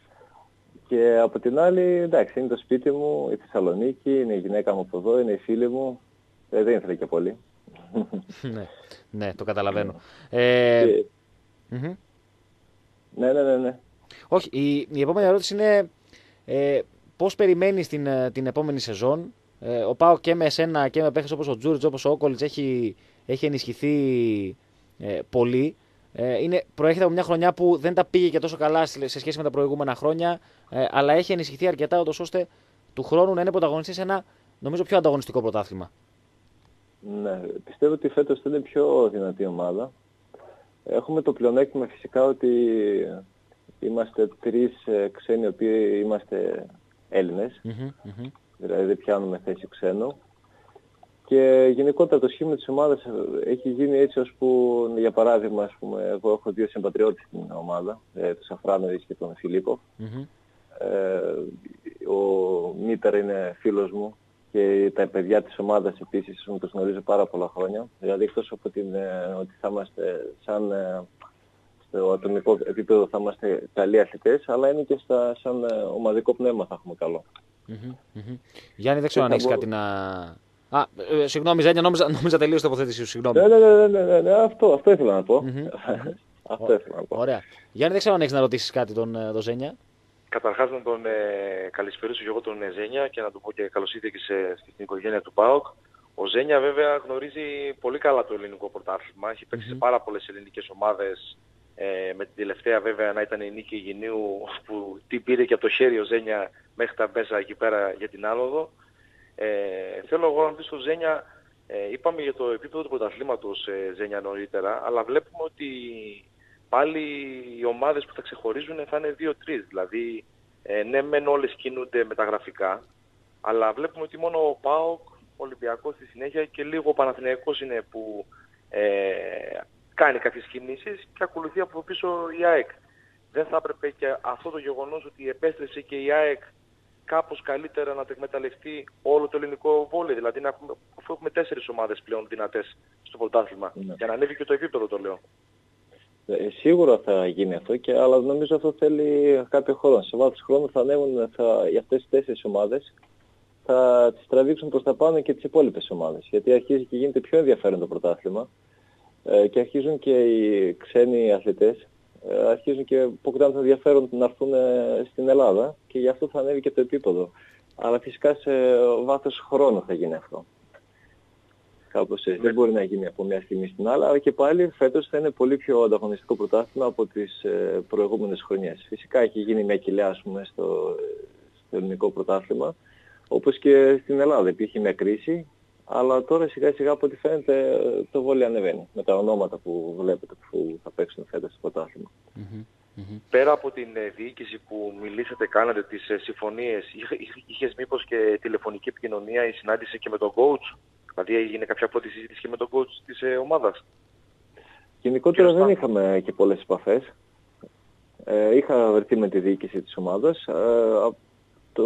Και από την άλλη, εντάξει, είναι το σπίτι μου, η Θεσσαλονίκη, είναι η γυναίκα μου από εδώ, είναι οι φίλοι μου. Ε, δεν ήθελα και πολύ. ναι, ναι, το καταλαβαίνω. Ε, και... mm-hmm. Ναι, ναι, ναι, ναι. Όχι, η, η επόμενη ερώτηση είναι ε, πώς περιμένεις την, την επόμενη σεζόν. Ε, ο ΠΑΟΚ και με εσένα και με παίχτες όπως ο Τζούριτς, όπως ο Όκολιτς έχει, έχει ενισχυθεί ε, πολύ. Ε, είναι, προέρχεται από μια χρονιά που δεν τα πήγε και τόσο καλά σε σχέση με τα προηγούμενα χρόνια, ε, αλλά έχει ενισχυθεί αρκετά ώστε του χρόνου να είναι πρωταγωνιστής σε ένα νομίζω πιο ανταγωνιστικό πρωτάθλημα. Ναι, πιστεύω ότι φέτος θα είναι πιο δυνατή ομάδα. Έχουμε το πλεονέκτημα φυσικά ότι είμαστε τρεις ε, ξένοι οι οποίοι είμαστε Έλληνες, mm-hmm, mm-hmm. δηλαδή δεν πιάνουμε θέση ξένου. Και γενικότερα το σχήμα της ομάδας έχει γίνει έτσι ώσπου, για παράδειγμα, ας πούμε, εγώ έχω δύο συμπατριώτες στην ομάδα, ε, τον Σαφράνοβιτς και τον Φιλίππο. Mm-hmm. Ε, ο Μίταρ είναι φίλος μου και τα παιδιά της ομάδας επίσης μου τους γνωρίζω πάρα πολλά χρόνια. Δηλαδή εκτός από την, ε, ότι θα είμαστε σαν ε, στο ατομικό επίπεδο θα είμαστε καλοί αθλητές, αλλά είναι και στα, σαν ε, ομαδικό πνεύμα θα έχουμε καλό. Mm-hmm, mm-hmm. Γιάννη, δεν ξέρω αν έχεις μπο... κάτι να... Α, ε, συγγνώμη Ζένια, νόμιζα, νόμιζα τελείως τοποθέτηση σου, συγγνώμη. Ναι, ναι, ναι, ναι, ναι, ναι, αυτό, αυτό ήθελα να πω. Mm-hmm. αυτό ήθελα να πω. Ωραία. Γιάννη, δεν ξέρω αν έχεις να ρωτήσεις κάτι τον, τον Ζένια. Καταρχάς να τον ε, καλησπερίσω και εγώ τον ε, Ζένια και να του πω και καλώς ήρθε και σε, στην οικογένεια του ΠΑΟΚ. Ο Ζένια βέβαια γνωρίζει πολύ καλά το ελληνικό πρωτάθλημα. Έχει παίξει mm-hmm. σε πάρα πολλές ελληνικές ομάδες. Ε, με την τελευταία βέβαια να ήταν η Νίκη Αιγινίου που την πήρε και από το χέρι ο Ζένια μέχρι τα μέσα εκεί πέρα για την άνοδο. Ε, θέλω εγώ να πει στο Ζένια, ε, είπαμε για το επίπεδο του πρωταθλήματος ε, Ζένια νωρίτερα, αλλά βλέπουμε ότι πάλι οι ομάδες που θα ξεχωρίζουν θα είναι δύο τρεις. Δηλαδή, ε, ναι μεν όλες κινούνται μεταγραφικά, αλλά βλέπουμε ότι μόνο ο ΠΑΟΚ, ο Ολυμπιακός στη συνέχεια και λίγο ο Παναθηναϊκός είναι που ε, κάνει κάποιες κινήσεις και ακολουθεί από πίσω η ΑΕΚ. Δεν θα έπρεπε και αυτό το γεγονός ότι επέστρεψε και η ΑΕΚ κάπως καλύτερα να το εκμεταλλευτεί όλο το ελληνικό βόλεϊ. Δηλαδή, να έχουμε, αφού έχουμε τέσσερις ομάδες πλέον δυνατές στο πρωτάθλημα. Ναι. Για να ανέβει και το επίπεδο, το λέω. Ε, σίγουρα θα γίνει αυτό, και, αλλά νομίζω αυτό θέλει κάποιο χρόνο. Σε βάθος χρόνου θα ανέβουν θα, για αυτές τις τέσσερις ομάδες, θα τις τραβήξουν προς τα πάνω και τις υπόλοιπες ομάδες. Γιατί αρχίζει και γίνεται πιο ενδιαφέρον το πρωτάθλημα ε, και αρχίζουν και οι ξένοι αθλητές ε, αρχίζουν και αποκτάνε το ενδιαφέρον να έρθουν ε, στην Ελλάδα, και γι' αυτό θα ανέβει και το επίπεδο. Αλλά φυσικά σε βάθος χρόνου θα γίνει αυτό. Κάπως έτσι. Δεν μπορεί να γίνει από μια στιγμή στην άλλη, αλλά και πάλι φέτος θα είναι πολύ πιο ανταγωνιστικό πρωτάθλημα από τις ε, προηγούμενες χρονιές. Φυσικά έχει γίνει μια κοιλιά, ας πούμε, στο, στο ελληνικό πρωτάθλημα, όπως και στην Ελλάδα υπήρχε μια κρίση, αλλά τώρα σιγά σιγά από ό,τι φαίνεται το βόλεϊ ανεβαίνει με τα ονόματα που βλέπετε που θα παίξουν φέτος στο πρωτάθλημα. Mm-hmm. Mm-hmm. Πέρα από την ε, διοίκηση που μιλήσατε, κάνατε τις ε, συμφωνίες, είχε, είχες μήπως και τηλεφωνική επικοινωνία ή συνάντηση και με τον coach? Δηλαδή έγινε κάποια πρώτη συζήτηση και με τον coach της ε, ομάδας? Γενικότερα δεν είχαμε και πολλές επαφές. Ε, είχα βρεθεί με τη διοίκηση της ομάδας. Ε, το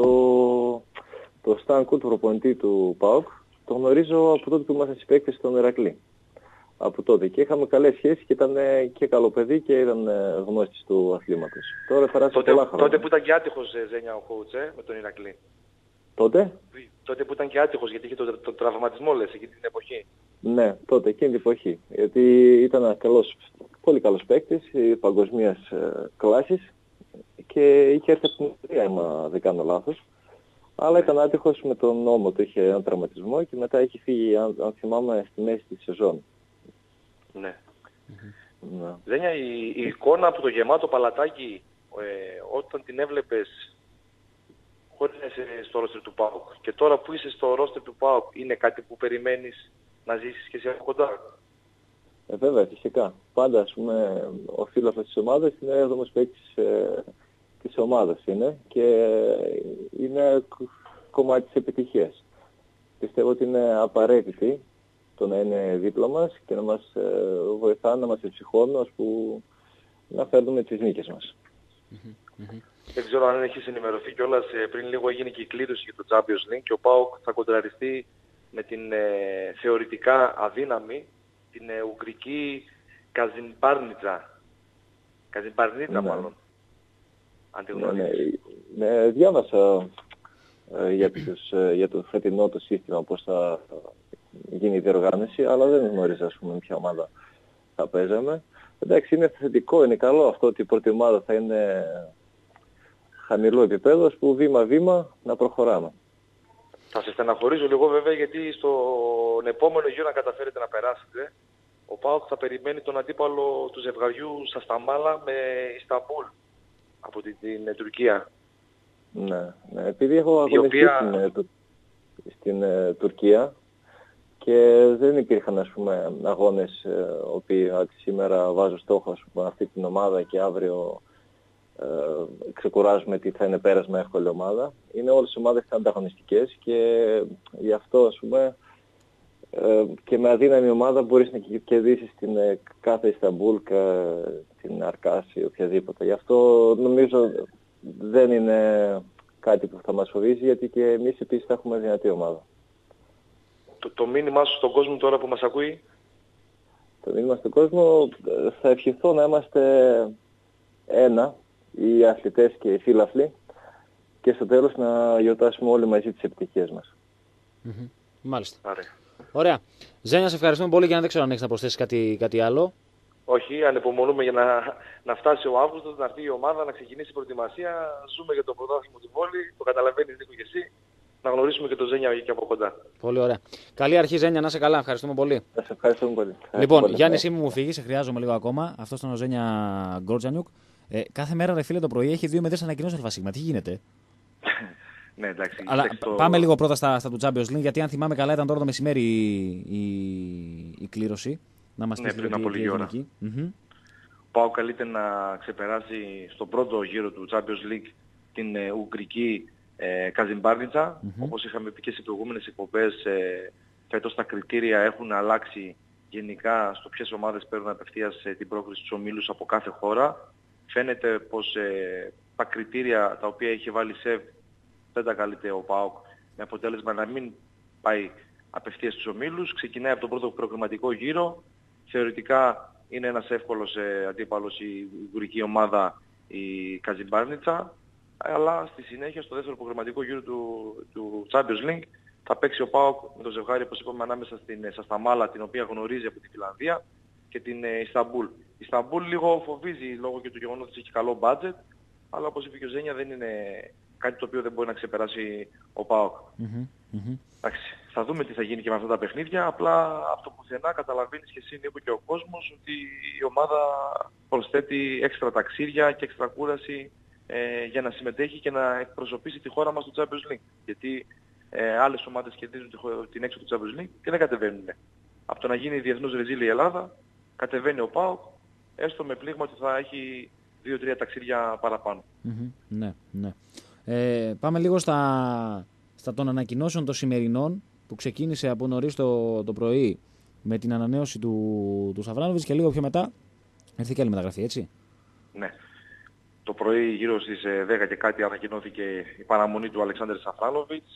το Στάνκο, του προπονητή του ΠΑΟΚ, το γνωρίζω από τότε που ήμασταν συμπαίκτες στον Ηρακλή. Από τότε. Και είχαμε καλές σχέσεις και ήταν και καλό παιδί και ήταν γνώστης του αθλήματος. Τώρα περάσαμε πολλά χρόνια. Τότε που ήταν και άτυχος, Ζένια, ο coach, ε, με τον Ηρακλή. Τότε? Τότε που ήταν και άτυχος, γιατί είχε τον το, το τραυματισμό, λες, εκείνη την εποχή. Ναι, τότε, εκείνη την εποχή. Γιατί ήταν ένα καλός, πολύ καλός παίκτης, παγκοσμίας ε, κλάσης, και είχε έρθει από την Ιταλία, άμα δεν κάνω λάθος. Αλλά ήταν άτυχος με τον νόμο του, είχε έναν τραυματισμό και μετά έχει φύγει, αν, αν θυμάμαι, στη μέση της σεζόν. Ναι. Mm-hmm. Ναι. Ζένια, η, η εικόνα από το γεμάτο παλατάκι, ε, όταν την έβλεπες χωρίς να είσαι στο ρόστερ του ΠΑΟΚ και τώρα που είσαι στο ρόστερ του ΠΑΟΚ, είναι κάτι που περιμένεις να ζήσεις και εσύ από κοντά? Ε, βέβαια, φυσικά. Πάντα, ας πούμε, ο φίλος της ομάδας είναι έβδομος παίκτης ε, της ομάδας είναι, και είναι κομμάτι της επιτυχίας. Πιστεύω ότι είναι απαραίτητη το να είναι δίπλα μας και να μας ε, βοηθά, να μας εψυχώνουν, ας που να φέρνουμε τις νίκες μας. Mm-hmm. Δεν ξέρω αν έχεις ενημερωθεί κιόλας, πριν λίγο έγινε και η κλήρωση για το Champions League και ο ΠΑΟΚ θα κοντραριστεί με την ε, θεωρητικά αδύναμη την ε, Ουγγρική Καζιμπάρνιτζα. Καζιμπάρνιτζα ναι. μάλλον. Αν τη ναι, ναι, ναι, διάβασα ε, για, τους, ε, για το φετινό το σύστημα πώς θα γίνει η διοργάνωση, αλλά δεν γνωρίζα, ας πούμε, ποια ομάδα θα παίζαμε. Εντάξει, είναι θετικό, είναι καλό αυτό ότι η πρώτη ομάδα θα είναι χαμηλό επίπεδο, που βήμα-βήμα να προχωράμε. Θα σε στεναχωρήσω λίγο βέβαια, γιατί στον επόμενο γύρο να καταφέρετε να περάσετε, ο ΠΑΟΚ θα περιμένει τον αντίπαλο του ζευγαριού Σασταμάλα με Ισταμπούλ από την, την Τουρκία. Ναι, ναι, επειδή έχω αγωνιστεί οποία... στην, ε, του, στην ε, Τουρκία και δεν υπήρχαν, ας πούμε, αγώνες ε, οποίοι σήμερα βάζω στόχο, ας πούμε, αυτή την ομάδα και αύριο ε, ξεκουράζουμε τι θα είναι πέρασμα εύκολη ομάδα. Είναι όλες οι ομάδες ανταγωνιστικές και γι' αυτό, ας πούμε, ε, και με αδύναμη ομάδα μπορείς να κερδίσεις την ε, κάθε Ισταμπούλ, την Αρκάση, οποιαδήποτε. Γι' αυτό νομίζω δεν είναι κάτι που θα μας φοβήσει, γιατί και εμείς επίσης θα έχουμε δυνατή ομάδα. Το, το μήνυμά σου στον κόσμο τώρα που μας ακούει? Το μήνυμα στον κόσμο, θα ευχηθώ να είμαστε ένα, οι αθλητές και οι φίλαθλοι, και στο τέλος να γιορτάσουμε όλοι μαζί τις επιτυχίες μας. Mm-hmm. Μάλιστα. Άρα. Ωραία. Ζένια, σε ευχαριστούμε πολύ και αν δεν ξέρω αν έχεις να προσθέσεις κάτι, κάτι άλλο. Όχι, ανυπομονούμε για να, να φτάσει ο Αύγουστος, να έρθει η ομάδα, να ξεκινήσει η προετοιμασία. Ζούμε για το πρωτάθλημα του βόλεϊ, το καταλαβαίνεις Νίκο και εσύ. Να γνωρίσουμε και το Ζένια και από κοντά. Πολύ ωραία. Καλή αρχή, Ζένια, να είσαι καλά. Ευχαριστούμε πολύ. Σας ευχαριστούμε πολύ. Λοιπόν, πολύ. Γιάννη, εσύ μου φύγει, σε χρειάζομαι λίγο ακόμα. Αυτό ήταν ο Ζένια Γκόρτζανιουκ. Ε, κάθε μέρα, ρε φίλε, το πρωί έχει δύο με τρεις ανακοινώσεις αλφασίγμα. Τι γίνεται? Ναι, εντάξει. Αλλά το... πάμε λίγο πρώτα στα, στα του Champions League, γιατί αν θυμάμαι καλά ήταν τώρα το μεσημέρι η, η, η κλήρωση. Να μας ναι, πριν από λίγη ώρα. Mm-hmm. Ο ΠΑΟΚ καλείται να ξεπεράσει στον πρώτο γύρο του Champions League την ε, Ουγγρική ε, Καζιμπάρνιτσα. Mm-hmm. Όπως είχαμε πει και σε προηγούμενες εκπομπές, ε, φέτος τα κριτήρια έχουν αλλάξει γενικά στο ποιες ομάδες παίρνουν απευθείας ε, την πρόκριση στους ομίλους από κάθε χώρα. Φαίνεται πως ε, τα κριτήρια τα οποία είχε βάλει ΣΕΒ δεν τα καλείται ο ΠΑΟΚ, με αποτέλεσμα να μην πάει απευθείας στους ομίλους. Ξεκινάει από τον πρώτο προκριματικό γύρο. Θεωρητικά είναι ένας εύκολος ε, αντίπαλος η ουγγρική ομάδα, η Καζιμπάρνιτσα, αλλά στη συνέχεια στο δεύτερο προκριματικό γύρο του, του Champions League θα παίξει ο ΠΑΟΚ με το ζευγάρι, όπως είπαμε, ανάμεσα στην Σασταμάλα, την οποία γνωρίζει από τη Φιλανδία, και την ε, Ισταμπούλ. Η Ισταμπούλ λίγο φοβίζει λόγω και του γεγονότος ότι έχει καλό budget, αλλά όπως είπε και ο Ζένια, δεν είναι κάτι το οποίο δεν μπορεί να ξεπεράσει ο ΠΑΟΚ. Mm-hmm, mm-hmm. Εντάξει, θα δούμε τι θα γίνει και με αυτά τα παιχνίδια. Απλά από το πουθενά καταλαβαίνεις και εσύ, Νίκο, και ο κόσμος, ότι η ομάδα προσθέτει έξτρα ταξίδια και έξτρα κούραση ε, για να συμμετέχει και να εκπροσωπήσει τη χώρα μας στο Champions League. Γιατί ε, άλλες ομάδες κερδίζουν την έξω του Champions League και δεν κατεβαίνουν. Από το να γίνει διεθνώς ρεζίλη η Ελλάδα, κατεβαίνει ο ΠΑΟΚ, έστω με πλήγμα ότι θα έχει δύο τρία ταξίδια παραπάνω. Mm-hmm, ναι, ναι. Ε, πάμε λίγο στα, στα των ανακοινώσεων των σημερινών, που ξεκίνησε από νωρίς το, το πρωί με την ανανέωση του, του Σαφράνοβιτς και λίγο πιο μετά έρθει και άλλη μεταγραφή, έτσι? Ναι. Το πρωί γύρω στις δέκα και κάτι ανακοινώθηκε η παραμονή του Αλεξάνδρ Σαφράνοβιτς.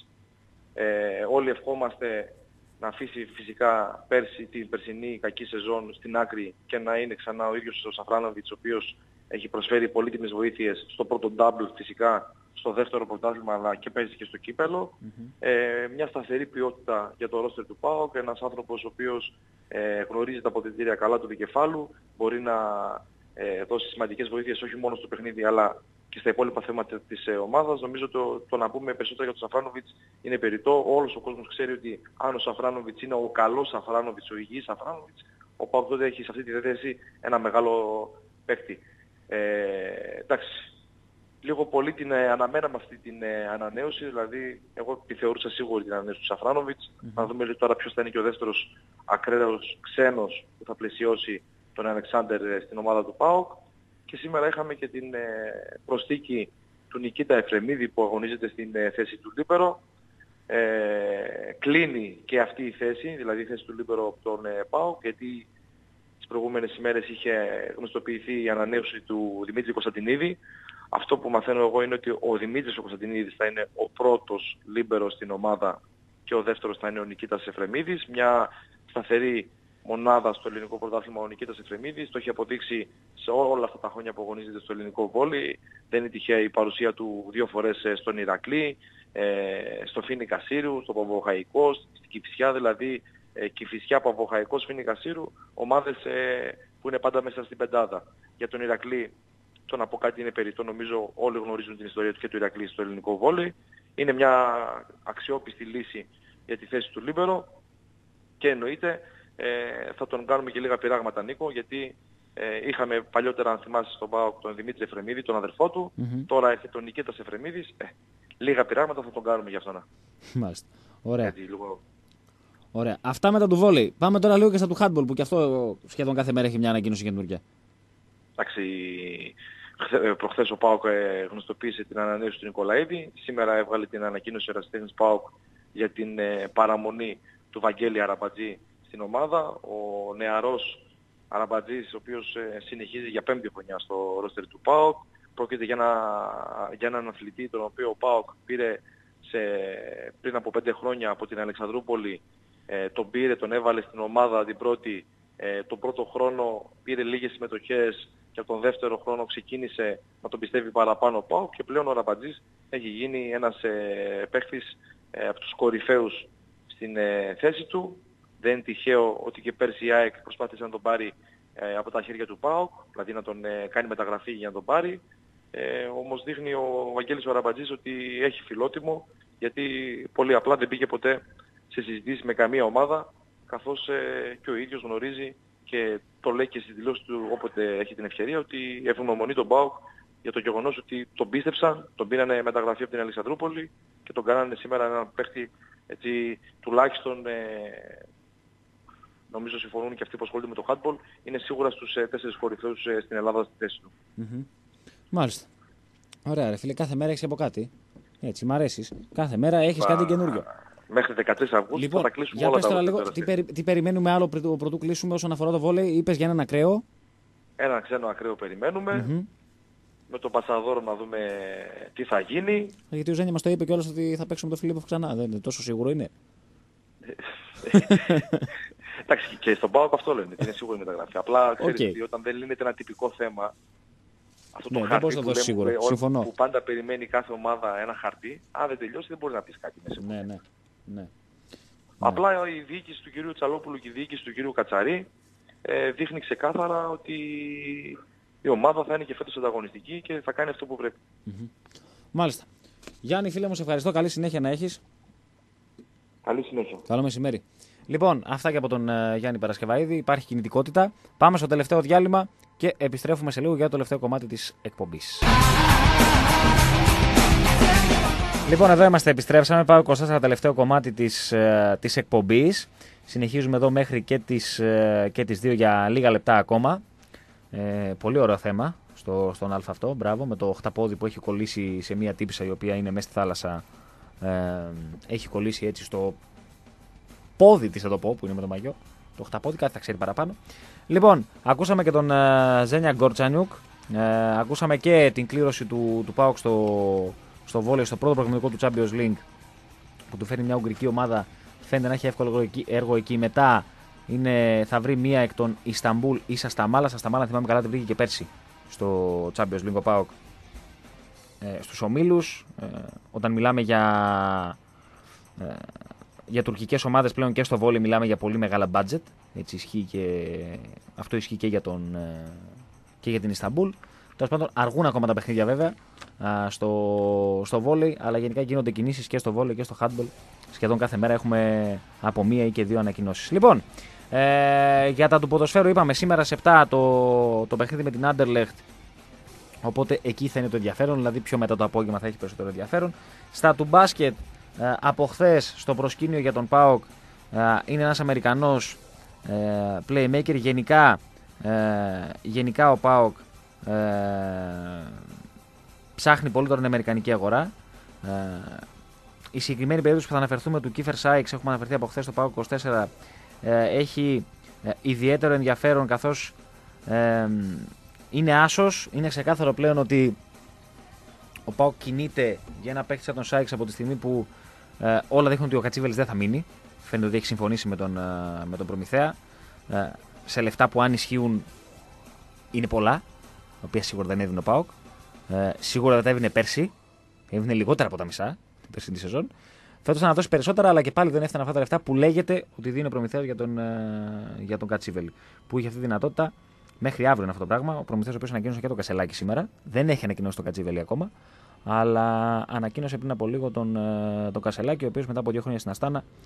Ε, όλοι ευχόμαστε να αφήσει φυσικά πέρσι την περσινή κακή σεζόν στην άκρη και να είναι ξανά ο ίδιος ο Σαφράνοβιτς, ο οποίος έχει προσφέρει πολύτιμες βοήθειες στο πρώτο double φυσικά, στο δεύτερο πρωτάθλημα, αλλά και παίζει και στο κύπελο. Mm-hmm. Ε, μια σταθερή ποιότητα για το ρόστερ του ΠΑΟΚ, ένας άνθρωπος ο οποίος ε, γνωρίζει τα αποδυτήρια καλά του δικεφάλου, μπορεί να ε, δώσει σημαντικές βοήθειες όχι μόνο στο παιχνίδι αλλά και στα υπόλοιπα θέματα της ε, ομάδας. Νομίζω το, το να πούμε περισσότερα για τον Σαφράνοβιτς είναι περιττό. Όλος ο κόσμος ξέρει ότι αν ο Σαφράνοβιτς είναι ο καλός Σαφράνοβιτς, ο υγιής Σαφράνοβιτς, ο ΠΑΟΚ τότε έχει σε αυτή τη θέση ένα μεγάλο παίκτη. Ε, εντάξει, λίγο πολύ την ε, αναμέναμε αυτή την ε, ανανέωση, δηλαδή εγώ τη θεωρούσα σίγουρη την ανανέωση του Σαφράνοβιτς. Mm-hmm. Να δούμε τώρα ποιος θα είναι και ο δεύτερος ακραίος ξένος που θα πλαισιώσει τον Αλεξάνδερ ε, στην ομάδα του ΠΑΟΚ. Και σήμερα είχαμε και την ε, προσθήκη του Νικίτα Εφρεμίδη που αγωνίζεται στην ε, θέση του λίπερο. Ε, κλείνει και αυτή η θέση, δηλαδή η θέση του λίπερο από τον ε, ΠΑΟΚ, γιατί τις προηγούμενες ημέρες είχε γνωστοποιηθεί η ανανέωση του Δημήτρη Κωνσταντινίδη. Αυτό που μαθαίνω εγώ είναι ότι ο Δημήτρης ο Κωνσταντινίδης θα είναι ο πρώτος λίμπερος στην ομάδα και ο δεύτερος θα είναι ο Νικίτας Εφρεμίδης. Μια σταθερή μονάδα στο ελληνικό πρωτάθλημα ο Νικίτας Εφρεμίδης. Το έχει αποδείξει σε όλα αυτά τα χρόνια που αγωνίζεται στο ελληνικό βόλεϊ. Δεν είναι τυχαία η παρουσία του δύο φορές στον Ηρακλή, στο Φοίνικα Σύρου, στο Παβοχαϊκό, στην Κηφισιά, δηλαδή Κηφισιά, Παβοχαϊκός, Φοίνικα Σύρου, ομάδες που είναι πάντα μέσα στην πεντάδα. Για τον Ηρακλή, το να πω κάτι είναι περιττό, νομίζω όλοι γνωρίζουν την ιστορία του και του Ηρακλή στο ελληνικό βόλεϊ. Είναι μια αξιόπιστη λύση για τη θέση του λίμπερο και εννοείται ε, θα τον κάνουμε και λίγα πειράγματα, Νίκο, γιατί ε, είχαμε παλιότερα, αν θυμάσαι, στον ΠΑΟΚ τον Δημήτρη Εφρεμίδη, τον αδερφό του, mm-hmm. τώρα έχει τον Νικήτας Εφρεμίδης, ε, λίγα πειράγματα θα τον κάνουμε για αυτόν. Μάλιστα. Ωραία. Γιατί, λίγο... Ωραία. Αυτά μετά του βόλεϊ. Πάμε τώρα λίγο και στα του handball, που και αυτό σχεδόν κάθε μέρα έχει μια ανακοίνωση καινούργια. Εντάξει, προχθές ο ΠΑΟΚ γνωστοποίησε την ανανέωση του Νικολαίδη. Σήμερα έβγαλε την ανακοίνωση ο ερασιτέχνης ΠΑΟΚ για την παραμονή του Βαγγέλη Αραμπατζή στην ομάδα. Ο νεαρός Αραμπατζής, ο οποίος συνεχίζει για πέμπτη χρονιά στο ρόστερ του ΠΑΟΚ. Πρόκειται για, ένα, για έναν αθλητή τον οποίο ο ΠΑΟΚ πήρε σε, πριν από πέντε χρόνια από την Αλεξανδρούπολη. Ε, τον πήρε, τον έβαλε στην ομάδα την πρώτη. Ε, τον πρώτο χρόνο πήρε λίγες συμμετοχές και από τον δεύτερο χρόνο ξεκίνησε να τον πιστεύει παραπάνω ο ΠΑΟΚ και πλέον ο Αραμπατζής έχει γίνει ένας ε, παίχτης ε, από τους κορυφαίους στην ε, θέση του. Δεν είναι τυχαίο ότι και πέρσι η ΑΕΚ προσπάθησε να τον πάρει ε, από τα χέρια του ΠΑΟΚ, δηλαδή να τον ε, κάνει μεταγραφή για να τον πάρει. Ε, όμως δείχνει ο Βαγγέλης ο Αραμπατζής ότι έχει φιλότιμο, γιατί πολύ απλά δεν πήγε ποτέ σε συζητήσεις με καμία ομάδα, καθώς ε, και ο ίδιος γνωρίζει και το λέει και στις δηλώσεις του όποτε έχει την ευκαιρία, ότι ευγνωμονεί τον ΠΑΟΚ για το γεγονός ότι τον πίστεψαν, τον πήρανε μεταγραφή από την Αλεξανδρούπολη και τον κάνανε σήμερα έναν παίχτη, έτσι, τουλάχιστον ε, νομίζω συμφωνούν και αυτοί που ασχολούνται με το handball, είναι σίγουρα στους ε, τέσσερις κορυφαίους ε, στην Ελλάδα στη θέση του. Mm-hmm. Μάλιστα. Ωραία ρε φίλε, κάθε μέρα έχεις από κάτι. Έτσι, μ' αρέσεις. Κάθε μέρα έχεις Πα... κάτι καινούριο. Μέχρι δεκατρείς Αυγούστου λοιπόν, θα τα κλείσουμε για όλα πες τα τώρα λίγο, τι, περι, τι περιμένουμε άλλο πρωτού, πρωτού κλείσουμε όσον αφορά το βόλεϊ. Είπες για έναν ακραίο. Έναν ξένο ακραίο περιμένουμε. Mm-hmm. Με τον Πατσαδόρο να δούμε τι θα γίνει. Γιατί ο Ζένια μας το είπε κιόλας ότι θα παίξουμε τον Φιλίπποφ ξανά. Δεν είναι τόσο σίγουρο είναι. Εντάξει, και στον ΠΑΟΚ αυτό λένε, είναι σίγουρη μεταγραφή. Απλά ξέρεις okay. ότι όταν δεν λύνεται ένα τυπικό θέμα, αυτό το ναι, χαρτί που, λέμε, που, που πάντα περιμένει κάθε ομάδα ένα χαρτί, αν δεν τελειώσει δεν μπορεί να πεις κάτι μέσα. Ναι, ναι, ναι. Απλά η διοίκηση του κυρίου Τσαλόπουλου και η διοίκηση του κυρίου Κατσαρή ε, δείχνει ξεκάθαρα ότι η ομάδα θα είναι και φέτος ανταγωνιστική και θα κάνει αυτό που πρέπει. Mm-hmm. Μάλιστα. Γιάννη, φίλε μου, σε ευχαριστώ. Καλή συνέχεια να έχεις. Καλή συνέχεια. Καλό μεσημέρι. Λοιπόν, αυτά και από τον uh, Γιάννη Παρασκευαίδη. Υπάρχει κινητικότητα. Πάμε στο τελευταίο διάλειμμα και επιστρέφουμε σε λίγο για το τελευταίο κομμάτι της εκπομπής. Λοιπόν, εδώ είμαστε, επιστρέψαμε. Πάω είκοσι τέσσερα, τελευταίο κομμάτι της, uh, της εκπομπής. Συνεχίζουμε εδώ μέχρι και τις, uh, και τις δύο για λίγα λεπτά ακόμα. Ε, πολύ ωραίο θέμα στο, στον Α αυτό. Μπράβο, με το χταπόδι που έχει κολλήσει σε μια τύπισσα η οποία είναι μέσα στη θάλασσα. Ε, έχει κολλήσει έτσι στο πόδι της, θα το πω, που είναι με το μαγιό. Το χταπόδι, κάτι θα ξέρει παραπάνω. Λοιπόν, ακούσαμε και τον uh, Ζένια Γκορτσανιούκ. Uh, ακούσαμε και την κλήρωση του, του ΠΑΟΚ στο, στο βόλεϊ, στο πρώτο προγραμματικό του Champions League, που του φέρνει μια ουγγρική ομάδα. Φαίνεται να έχει εύκολο έργο εκεί. Μετά είναι, θα βρει μία εκ των Ισταμπούλ ή Σασταμάλα. Σασταμάλα, θυμάμαι καλά, την βρήκε και πέρσι στο Champions League ο ΠΑΟΚ. Ε, στους ομίλους, ε, όταν μιλάμε για, ε, για τουρκικές ομάδες πλέον και στο βόλεϊ μιλάμε για πολύ μεγάλα budget. Έτσι ισχύει και, αυτό ισχύει και για, τον, ε, και για την Ισταμπούλ. Τέλος πάντων, αργούν ακόμα τα παιχνίδια βέβαια α, στο, στο βόλεϊ, αλλά γενικά γίνονται κινήσεις και στο βόλεϊ και στο handball. Σχεδόν κάθε μέρα έχουμε από μία ή και δύο ανακοινώσεις. Λοιπόν, ε, για τα του ποδοσφαίρου είπαμε σήμερα σε επτά το, το παιχνίδι με την Anderlecht. Οπότε εκεί θα είναι το ενδιαφέρον, δηλαδή πιο μετά το απόγευμα θα έχει περισσότερο ενδιαφέρον. Στα του μπάσκετ, ε, από χθες στο προσκήνιο για τον ΠΑΟΚ ε, είναι ένας Αμερικανός ε, playmaker. Γενικά, ε, γενικά ο ΠΑΟΚ ε, ψάχνει πολύ τώρα την αμερικανική αγορά. Ε, η συγκεκριμένη περίπτωση που θα αναφερθούμε του Κίφερ Σάιξ, έχουμε αναφερθεί από χθες στο ΠΑΟΚ είκοσι τέσσερα, ε, έχει ε, ιδιαίτερο ενδιαφέρον, καθώς ε, είναι άσος. Είναι ξεκάθαρο πλέον ότι ο ΠΑΟΚ κινείται για ένα παίκτη σαν τον Σάιξ από τη στιγμή που ε, όλα δείχνουν ότι ο Κατσίβελης δεν θα μείνει. Φαίνεται ότι έχει συμφωνήσει με τον, ε, με τον Προμηθέα. Ε, σε λεφτά που αν ισχύουν είναι πολλά, τα οποία σίγουρα δεν έδινε ο ΠΑΟΚ. Ε, σίγουρα δεν τα έδινε πέρσι. Έδινε λιγότερα από τα μισά την περσινή σεζόν. Φέτος θα να δώσει περισσότερα, αλλά και πάλι δεν έφτανε αυτά τα λεφτά που λέγεται ότι δίνει ο Προμηθέας για τον, ε, για τον Κατσίβελη. Που είχε αυτή τη δυνατότητα. Μέχρι αύριο είναι αυτό το πράγμα. Ο Προμηθέας, ο οποίος ανακοίνωσε και το Κασελάκη σήμερα. Δεν έχει ανακοινώσει τον Κατσίβελη ακόμα. Αλλά ανακοίνωσε πριν από λίγο τον, τον Κασελάκη, ο οποίος μετά από δύο χρόνια στην Αστάνα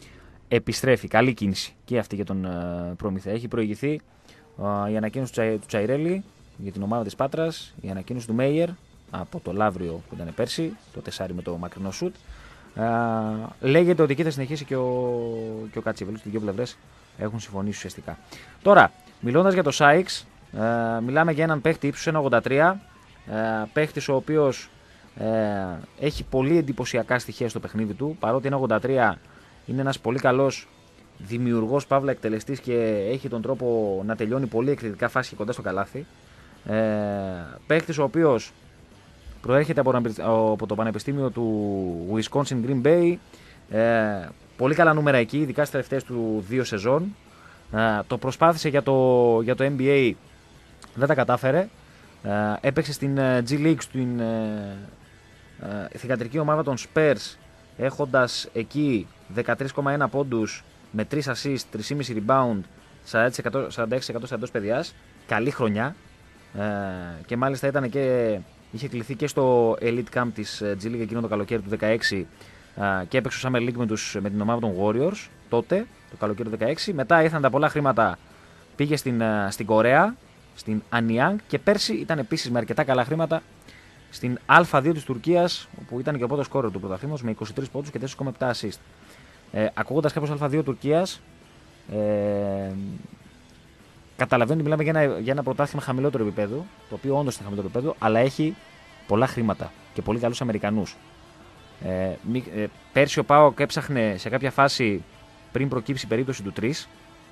επιστρέφει. Καλή κίνηση και αυτή για τον ε, Προμηθέα. Έχει προηγηθεί ε, η ανακοίνωση του, Τσαι, του Τσαϊρέλη για την ομάδα της Πάτρας, η ανακοίνωση του Μέιερ από το Λαύριο που ήταν πέρσι, το τεσάρι με το μακρινό σουτ. Ε, λέγεται ότι εκεί θα συνεχίσει και ο, και ο Κατσίβελος. Οι δύο πλευρές έχουν συμφωνήσει ουσιαστικά. Τώρα, μιλώντας για το Σάιξ, ε, μιλάμε για έναν παίχτη ύψους ένα ογδόντα τρία. Ε, παίχτης ο οποίος ε, έχει πολύ εντυπωσιακά στοιχεία στο παιχνίδι του. Παρότι ένα ογδόντα τρία είναι ένας πολύ καλός δημιουργός, παύλα εκτελεστής και έχει τον τρόπο να τελειώνει πολύ εκρηκτικά φάση και κοντά στο καλάθι. Ε, παίχτης ο οποίος προέρχεται από το Πανεπιστήμιο του Wisconsin Green Bay. Ε, πολύ καλά νούμερα εκεί, ειδικά στις τελευταίες του δύο σεζόν. Ε, το προσπάθησε για το, για το N B A, δεν τα κατάφερε. Ε, έπαιξε στην G League, στην ε, ε, θυγατρική ομάδα των Spurs, έχοντας εκεί δεκατρείς κόμμα ένα πόντους με τρία assist, τρία κόμμα πέντε rebound, σαράντα έξι τοις εκατό εντός παιδιάς. Καλή χρονιά. Ε, και μάλιστα ήταν και, είχε κληθεί και στο Elite Camp της G League εκείνο το καλοκαίρι του δεκαέξι ε, και έπαιξε στο Summer League με, τους, με την ομάδα των Warriors τότε, το καλοκαίρι του δεκαέξι. Μετά ήρθαν τα πολλά χρήματα, πήγε στην, στην Κορέα, στην Anyang, και πέρσι ήταν επίσης με αρκετά καλά χρήματα στην Α δύο της Τουρκίας, όπου ήταν και ο πρώτος σκόρερ του πρωταθλήματος με είκοσι τρεις πόντους και τέσσερα κόμμα επτά assist. Ε, ακούγοντας κάποιος Α δύο Τουρκίας, ε, καταλαβαίνω ότι μιλάμε για ένα, για ένα πρωτάθλημα χαμηλότερο επίπεδο, το οποίο όντως είναι χαμηλότερο επίπεδο, αλλά έχει πολλά χρήματα και πολύ καλούς Αμερικανούς. Ε, μη, ε, πέρσι ο ΠΑΟΚ έψαχνε σε κάποια φάση, πριν προκύψει η περίπτωση του τρία,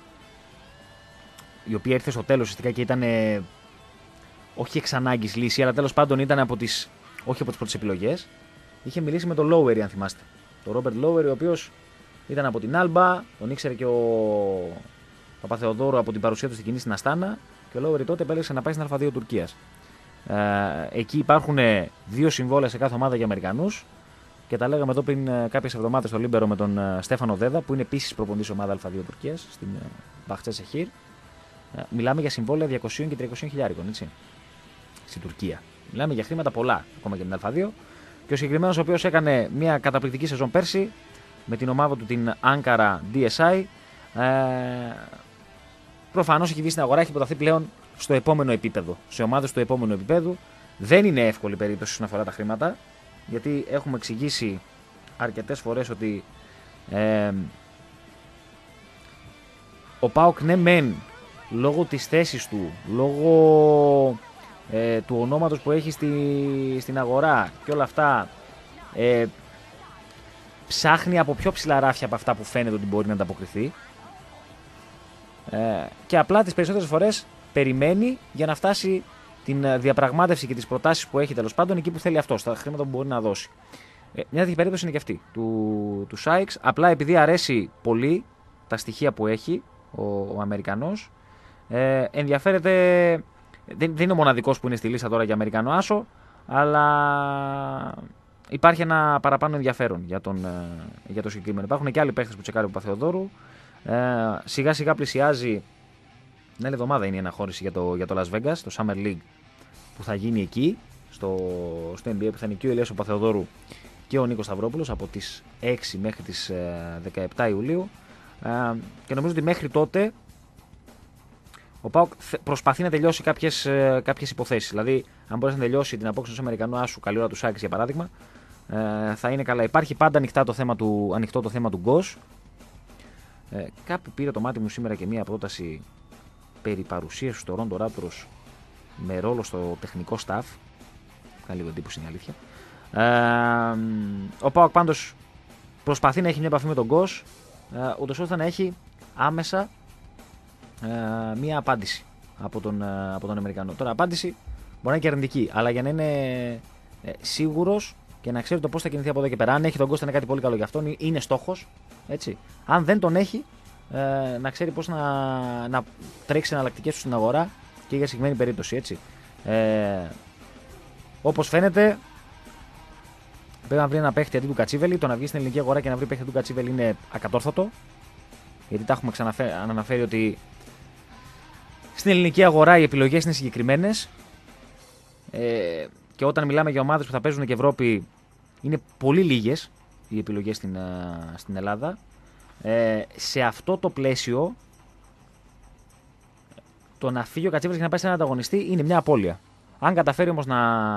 η οποία ήρθε στο τέλος ουσιαστικά και ήταν ε, όχι εξ ανάγκης λύση, αλλά τέλος πάντων ήταν από τις, όχι από τις πρώτες επιλογές. Είχε μιλήσει με τον Λόουερι, αν θυμάστε. Τον Ρόμπερτ Λόουερι, ο οποίος ήταν από την Άλμπα, τον ήξερε και ο Παπαθεοδόρου από την παρουσία του στην κοινή στην Αστάνα, και ο Λόουερι τότε επέλεξε να πάει στην Α δύο Τουρκίας. Ε, εκεί υπάρχουν δύο συμβόλαια σε κάθε ομάδα για Αμερικανούς, και τα λέγαμε εδώ πριν κάποιες εβδομάδες στο Λίμπερο με τον Στέφανο Δέδα, που είναι επίσης προπονητής ομάδα Α δύο Τουρκίας, στην Μπαχτσέ Σεχίρ. Μιλάμε για συμβόλαια διακόσια και τριακόσια χιλιάρικων, έτσι, στην Τουρκία. Μιλάμε για χρήματα πολλά, ακόμα και την Α δύο. Και ο συγκεκριμένος, ο οποίος έκανε μια καταπληκτική σεζόν πέρσι με την ομάδα του την Ankara ντι ες άι, ε, προφανώς έχει βγει στην αγορά, έχει προταθεί πλέον στο επόμενο επίπεδο, σε ομάδες του επόμενου επίπεδου. Δεν είναι εύκολη περίπτωση όσον αφορά τα χρήματα, γιατί έχουμε εξηγήσει αρκετές φορές ότι ε, ο ΠΑΟΚ, ναι μεν, λόγω της θέσης του, λόγω ε, του ονόματος που έχει στη, στην αγορά και όλα αυτά, ε, ψάχνει από πιο ψηλά ράφια από αυτά που φαίνεται ότι μπορεί να ανταποκριθεί, ε, και απλά τις περισσότερες φορές περιμένει για να φτάσει την διαπραγμάτευση και τις προτάσεις που έχει, τέλος πάντων, εκεί που θέλει αυτό, στα χρήματα που μπορεί να δώσει. Ε, μια τέτοια περίπτωση είναι και αυτή του, του Σάιξ, απλά επειδή αρέσει πολύ τα στοιχεία που έχει ο, ο Αμερικανός. Ε, ενδιαφέρεται, δεν, δεν είναι ο μοναδικός που είναι στη λίστα τώρα για Αμερικανό άσο, αλλά υπάρχει ένα παραπάνω ενδιαφέρον για τον, για το συγκεκριμένο. Υπάρχουν και άλλοι παίχτες που τσεκάρει ο Παπαθεοδόρου. Ε, σιγά σιγά πλησιάζει, την άλλη εβδομάδα είναι η αναχώρηση για το, για το Las Vegas, το Summer League που θα γίνει εκεί, στο, στο N B A, που θα είναι και ο Ηλίας ο Παπαθεοδόρου και ο Νίκος Σταυρόπουλος από τις έξι μέχρι τις δεκαεπτά Ιουλίου. Ε, και νομίζω ότι μέχρι τότε ο ΠΑΟΚ προσπαθεί να τελειώσει κάποιες, κάποιες υποθέσεις. Δηλαδή, αν μπορέσει να τελειώσει την απόκτηση του Αμερικανού άσου, καλή ώρα του Σάιξ για παράδειγμα, ε, θα είναι καλά. Υπάρχει πάντα ανοιχτά το θέμα του, ανοιχτό το θέμα του Γκος. Ε, κάπου πήρε το μάτι μου σήμερα και μία πρόταση περί παρουσίας του Toronto Raptors με ρόλο στο τεχνικό staff. Κάνει λίγο εντύπωση, είναι αλήθεια. Ε, ο ΠΑΟΚ πάντως προσπαθεί να έχει μια επαφή με τον Γκος, ε, ούτως ώστε να έχει άμεσα ε, μια απάντηση από τον, ε, από τον Αμερικανό. Τώρα, απάντηση μπορεί να είναι και αρνητική, αλλά για να είναι ε, σίγουρος και να ξέρει το πώς θα κινηθεί από εδώ και πέρα. Αν έχει τον Γκος, θα είναι κάτι πολύ καλό για αυτόν, είναι στόχος. Έτσι. Αν δεν τον έχει, ε, να ξέρει πώς να, να τρέξει εναλλακτικές του στην αγορά και για συγκεκριμένη περίπτωση. Έτσι. Ε, όπως φαίνεται, πρέπει να βρει ένα παίχτη αντί του Κατσίβελη. Το να βγει στην ελληνική αγορά και να βρει παίχτη αντί του Κατσίβελη είναι ακατόρθωτο. Γιατί τα έχουμε αναφέρει ότι στην ελληνική αγορά οι επιλογές είναι συγκεκριμένες. Ε, και όταν μιλάμε για ομάδες που θα παίζουν και Ευρώπη, είναι πολύ λίγες οι επιλογές στην, στην Ελλάδα. Ε, σε αυτό το πλαίσιο, το να φύγει ο Κατσίβελης και να πάει σε έναν ανταγωνιστή είναι μια απώλεια. Αν καταφέρει όμως να.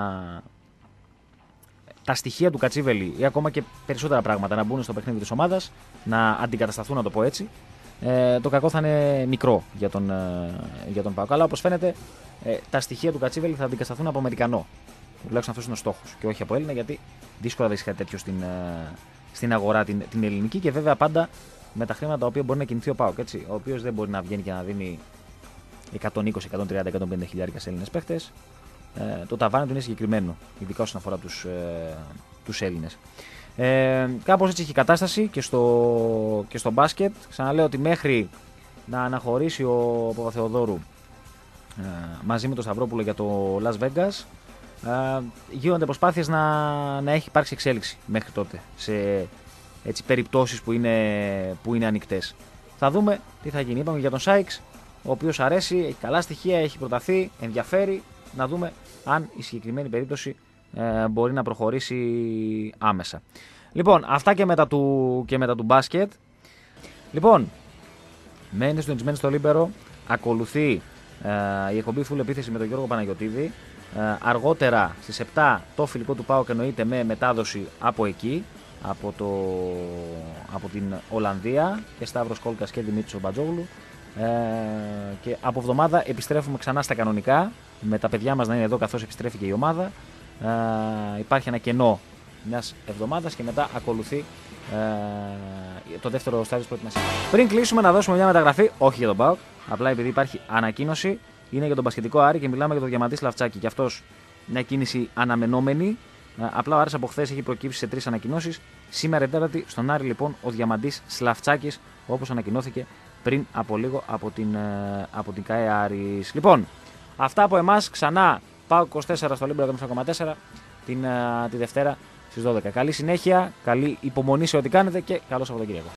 Τα στοιχεία του Κατσίβελη ή ακόμα και περισσότερα πράγματα να μπουν στο παιχνίδι της ομάδας, να αντικατασταθούν, να το πω έτσι, ε, το κακό θα είναι μικρό για τον, ε, για τον ΠΑΟΚ. Αλλά όπως φαίνεται, ε, τα στοιχεία του Κατσίβελη θα αντικατασταθούν από Αμερικανό. Τουλάχιστον αυτός είναι ο στόχος και όχι από Έλληνα, γιατί δύσκολα δεν έχει κάτι τέτοιο στην, ε, στην αγορά την, την ελληνική και βέβαια πάντα με τα χρήματα τα οποία μπορεί να κινηθεί ο ΠΑΟΚ. Έτσι, ο οποίος δεν μπορεί να βγαίνει και να δίνει εκατόν είκοσι, εκατόν τριάντα, εκατόν πενήντα χιλιάρικα σε Έλληνες παίχτες. Ε, το ταβάνι του είναι συγκεκριμένο, ειδικά όσον αφορά τους, ε, τους Έλληνες. Ε, κάπως έτσι έχει η κατάσταση και στο, και στο μπάσκετ. Ξαναλέω ότι μέχρι να αναχωρήσει ο Παπαθεοδόρου ε, μαζί με τον Σταυρόπουλο για το Las Vegas, ε, γίνονται προσπάθειες να, να έχει υπάρξει εξέλιξη μέχρι τότε σε έτσι, περιπτώσεις που είναι, που είναι ανοιχτές. Θα δούμε τι θα γίνει. Είπαμε για τον Σάιξ, ο οποίος αρέσει, έχει καλά στοιχεία, έχει προταθεί, ενδιαφέρει. Να δούμε αν η συγκεκριμένη περίπτωση ε, μπορεί να προχωρήσει άμεσα. Λοιπόν, αυτά και μετά του, και μετά του μπάσκετ. Λοιπόν, μένετε συντονισμένοι στο Λίμπερο. Ακολουθεί ε, η εκπομπή Full Επίθεση με τον Γιώργο Παναγιωτίδη. Ε, αργότερα στις επτά το φιλικό του ΠΑΟΚ εννοείται με μετάδοση από εκεί, από, το, από την Ολλανδία, και Σταύρος Κόλκας και Δημήτρης Μπατζόγλου. Ε, και από εβδομάδα επιστρέφουμε ξανά στα κανονικά, με τα παιδιά μας να είναι εδώ καθώς επιστρέφει και η ομάδα. Ε, υπάρχει ένα κενό μιας εβδομάδας και μετά ακολουθεί ε, το δεύτερο στάδιο της προετοιμασίας. Πριν κλείσουμε, να δώσουμε μια μεταγραφή, όχι για τον ΠΑΟΚ, απλά επειδή υπάρχει ανακοίνωση, είναι για τον μπασκετικό Άρη και μιλάμε για τον Διαμαντή Σλαφτσάκη. Και αυτός μια κίνηση αναμενόμενη. Ε, απλά ο Άρης από χθες έχει προκύψει σε τρεις ανακοινώσεις. Σήμερα Τετάρτη στον Άρη λοιπόν ο Διαμαντής Σλαφτσάκης, όπως ανακοινώθηκε πριν από λίγο από την, από την ΚΑΕ Άρης. Λοιπόν, αυτά από εμάς. Ξανά ΠΑΟΚ είκοσι τέσσερα στο Λίμπερο εκατόν επτά κόμμα τέσσερα την, τη Δευτέρα στις δώδεκα. Καλή συνέχεια, καλή υπομονή σε ό,τι κάνετε και καλό Σαββατοκύριακο.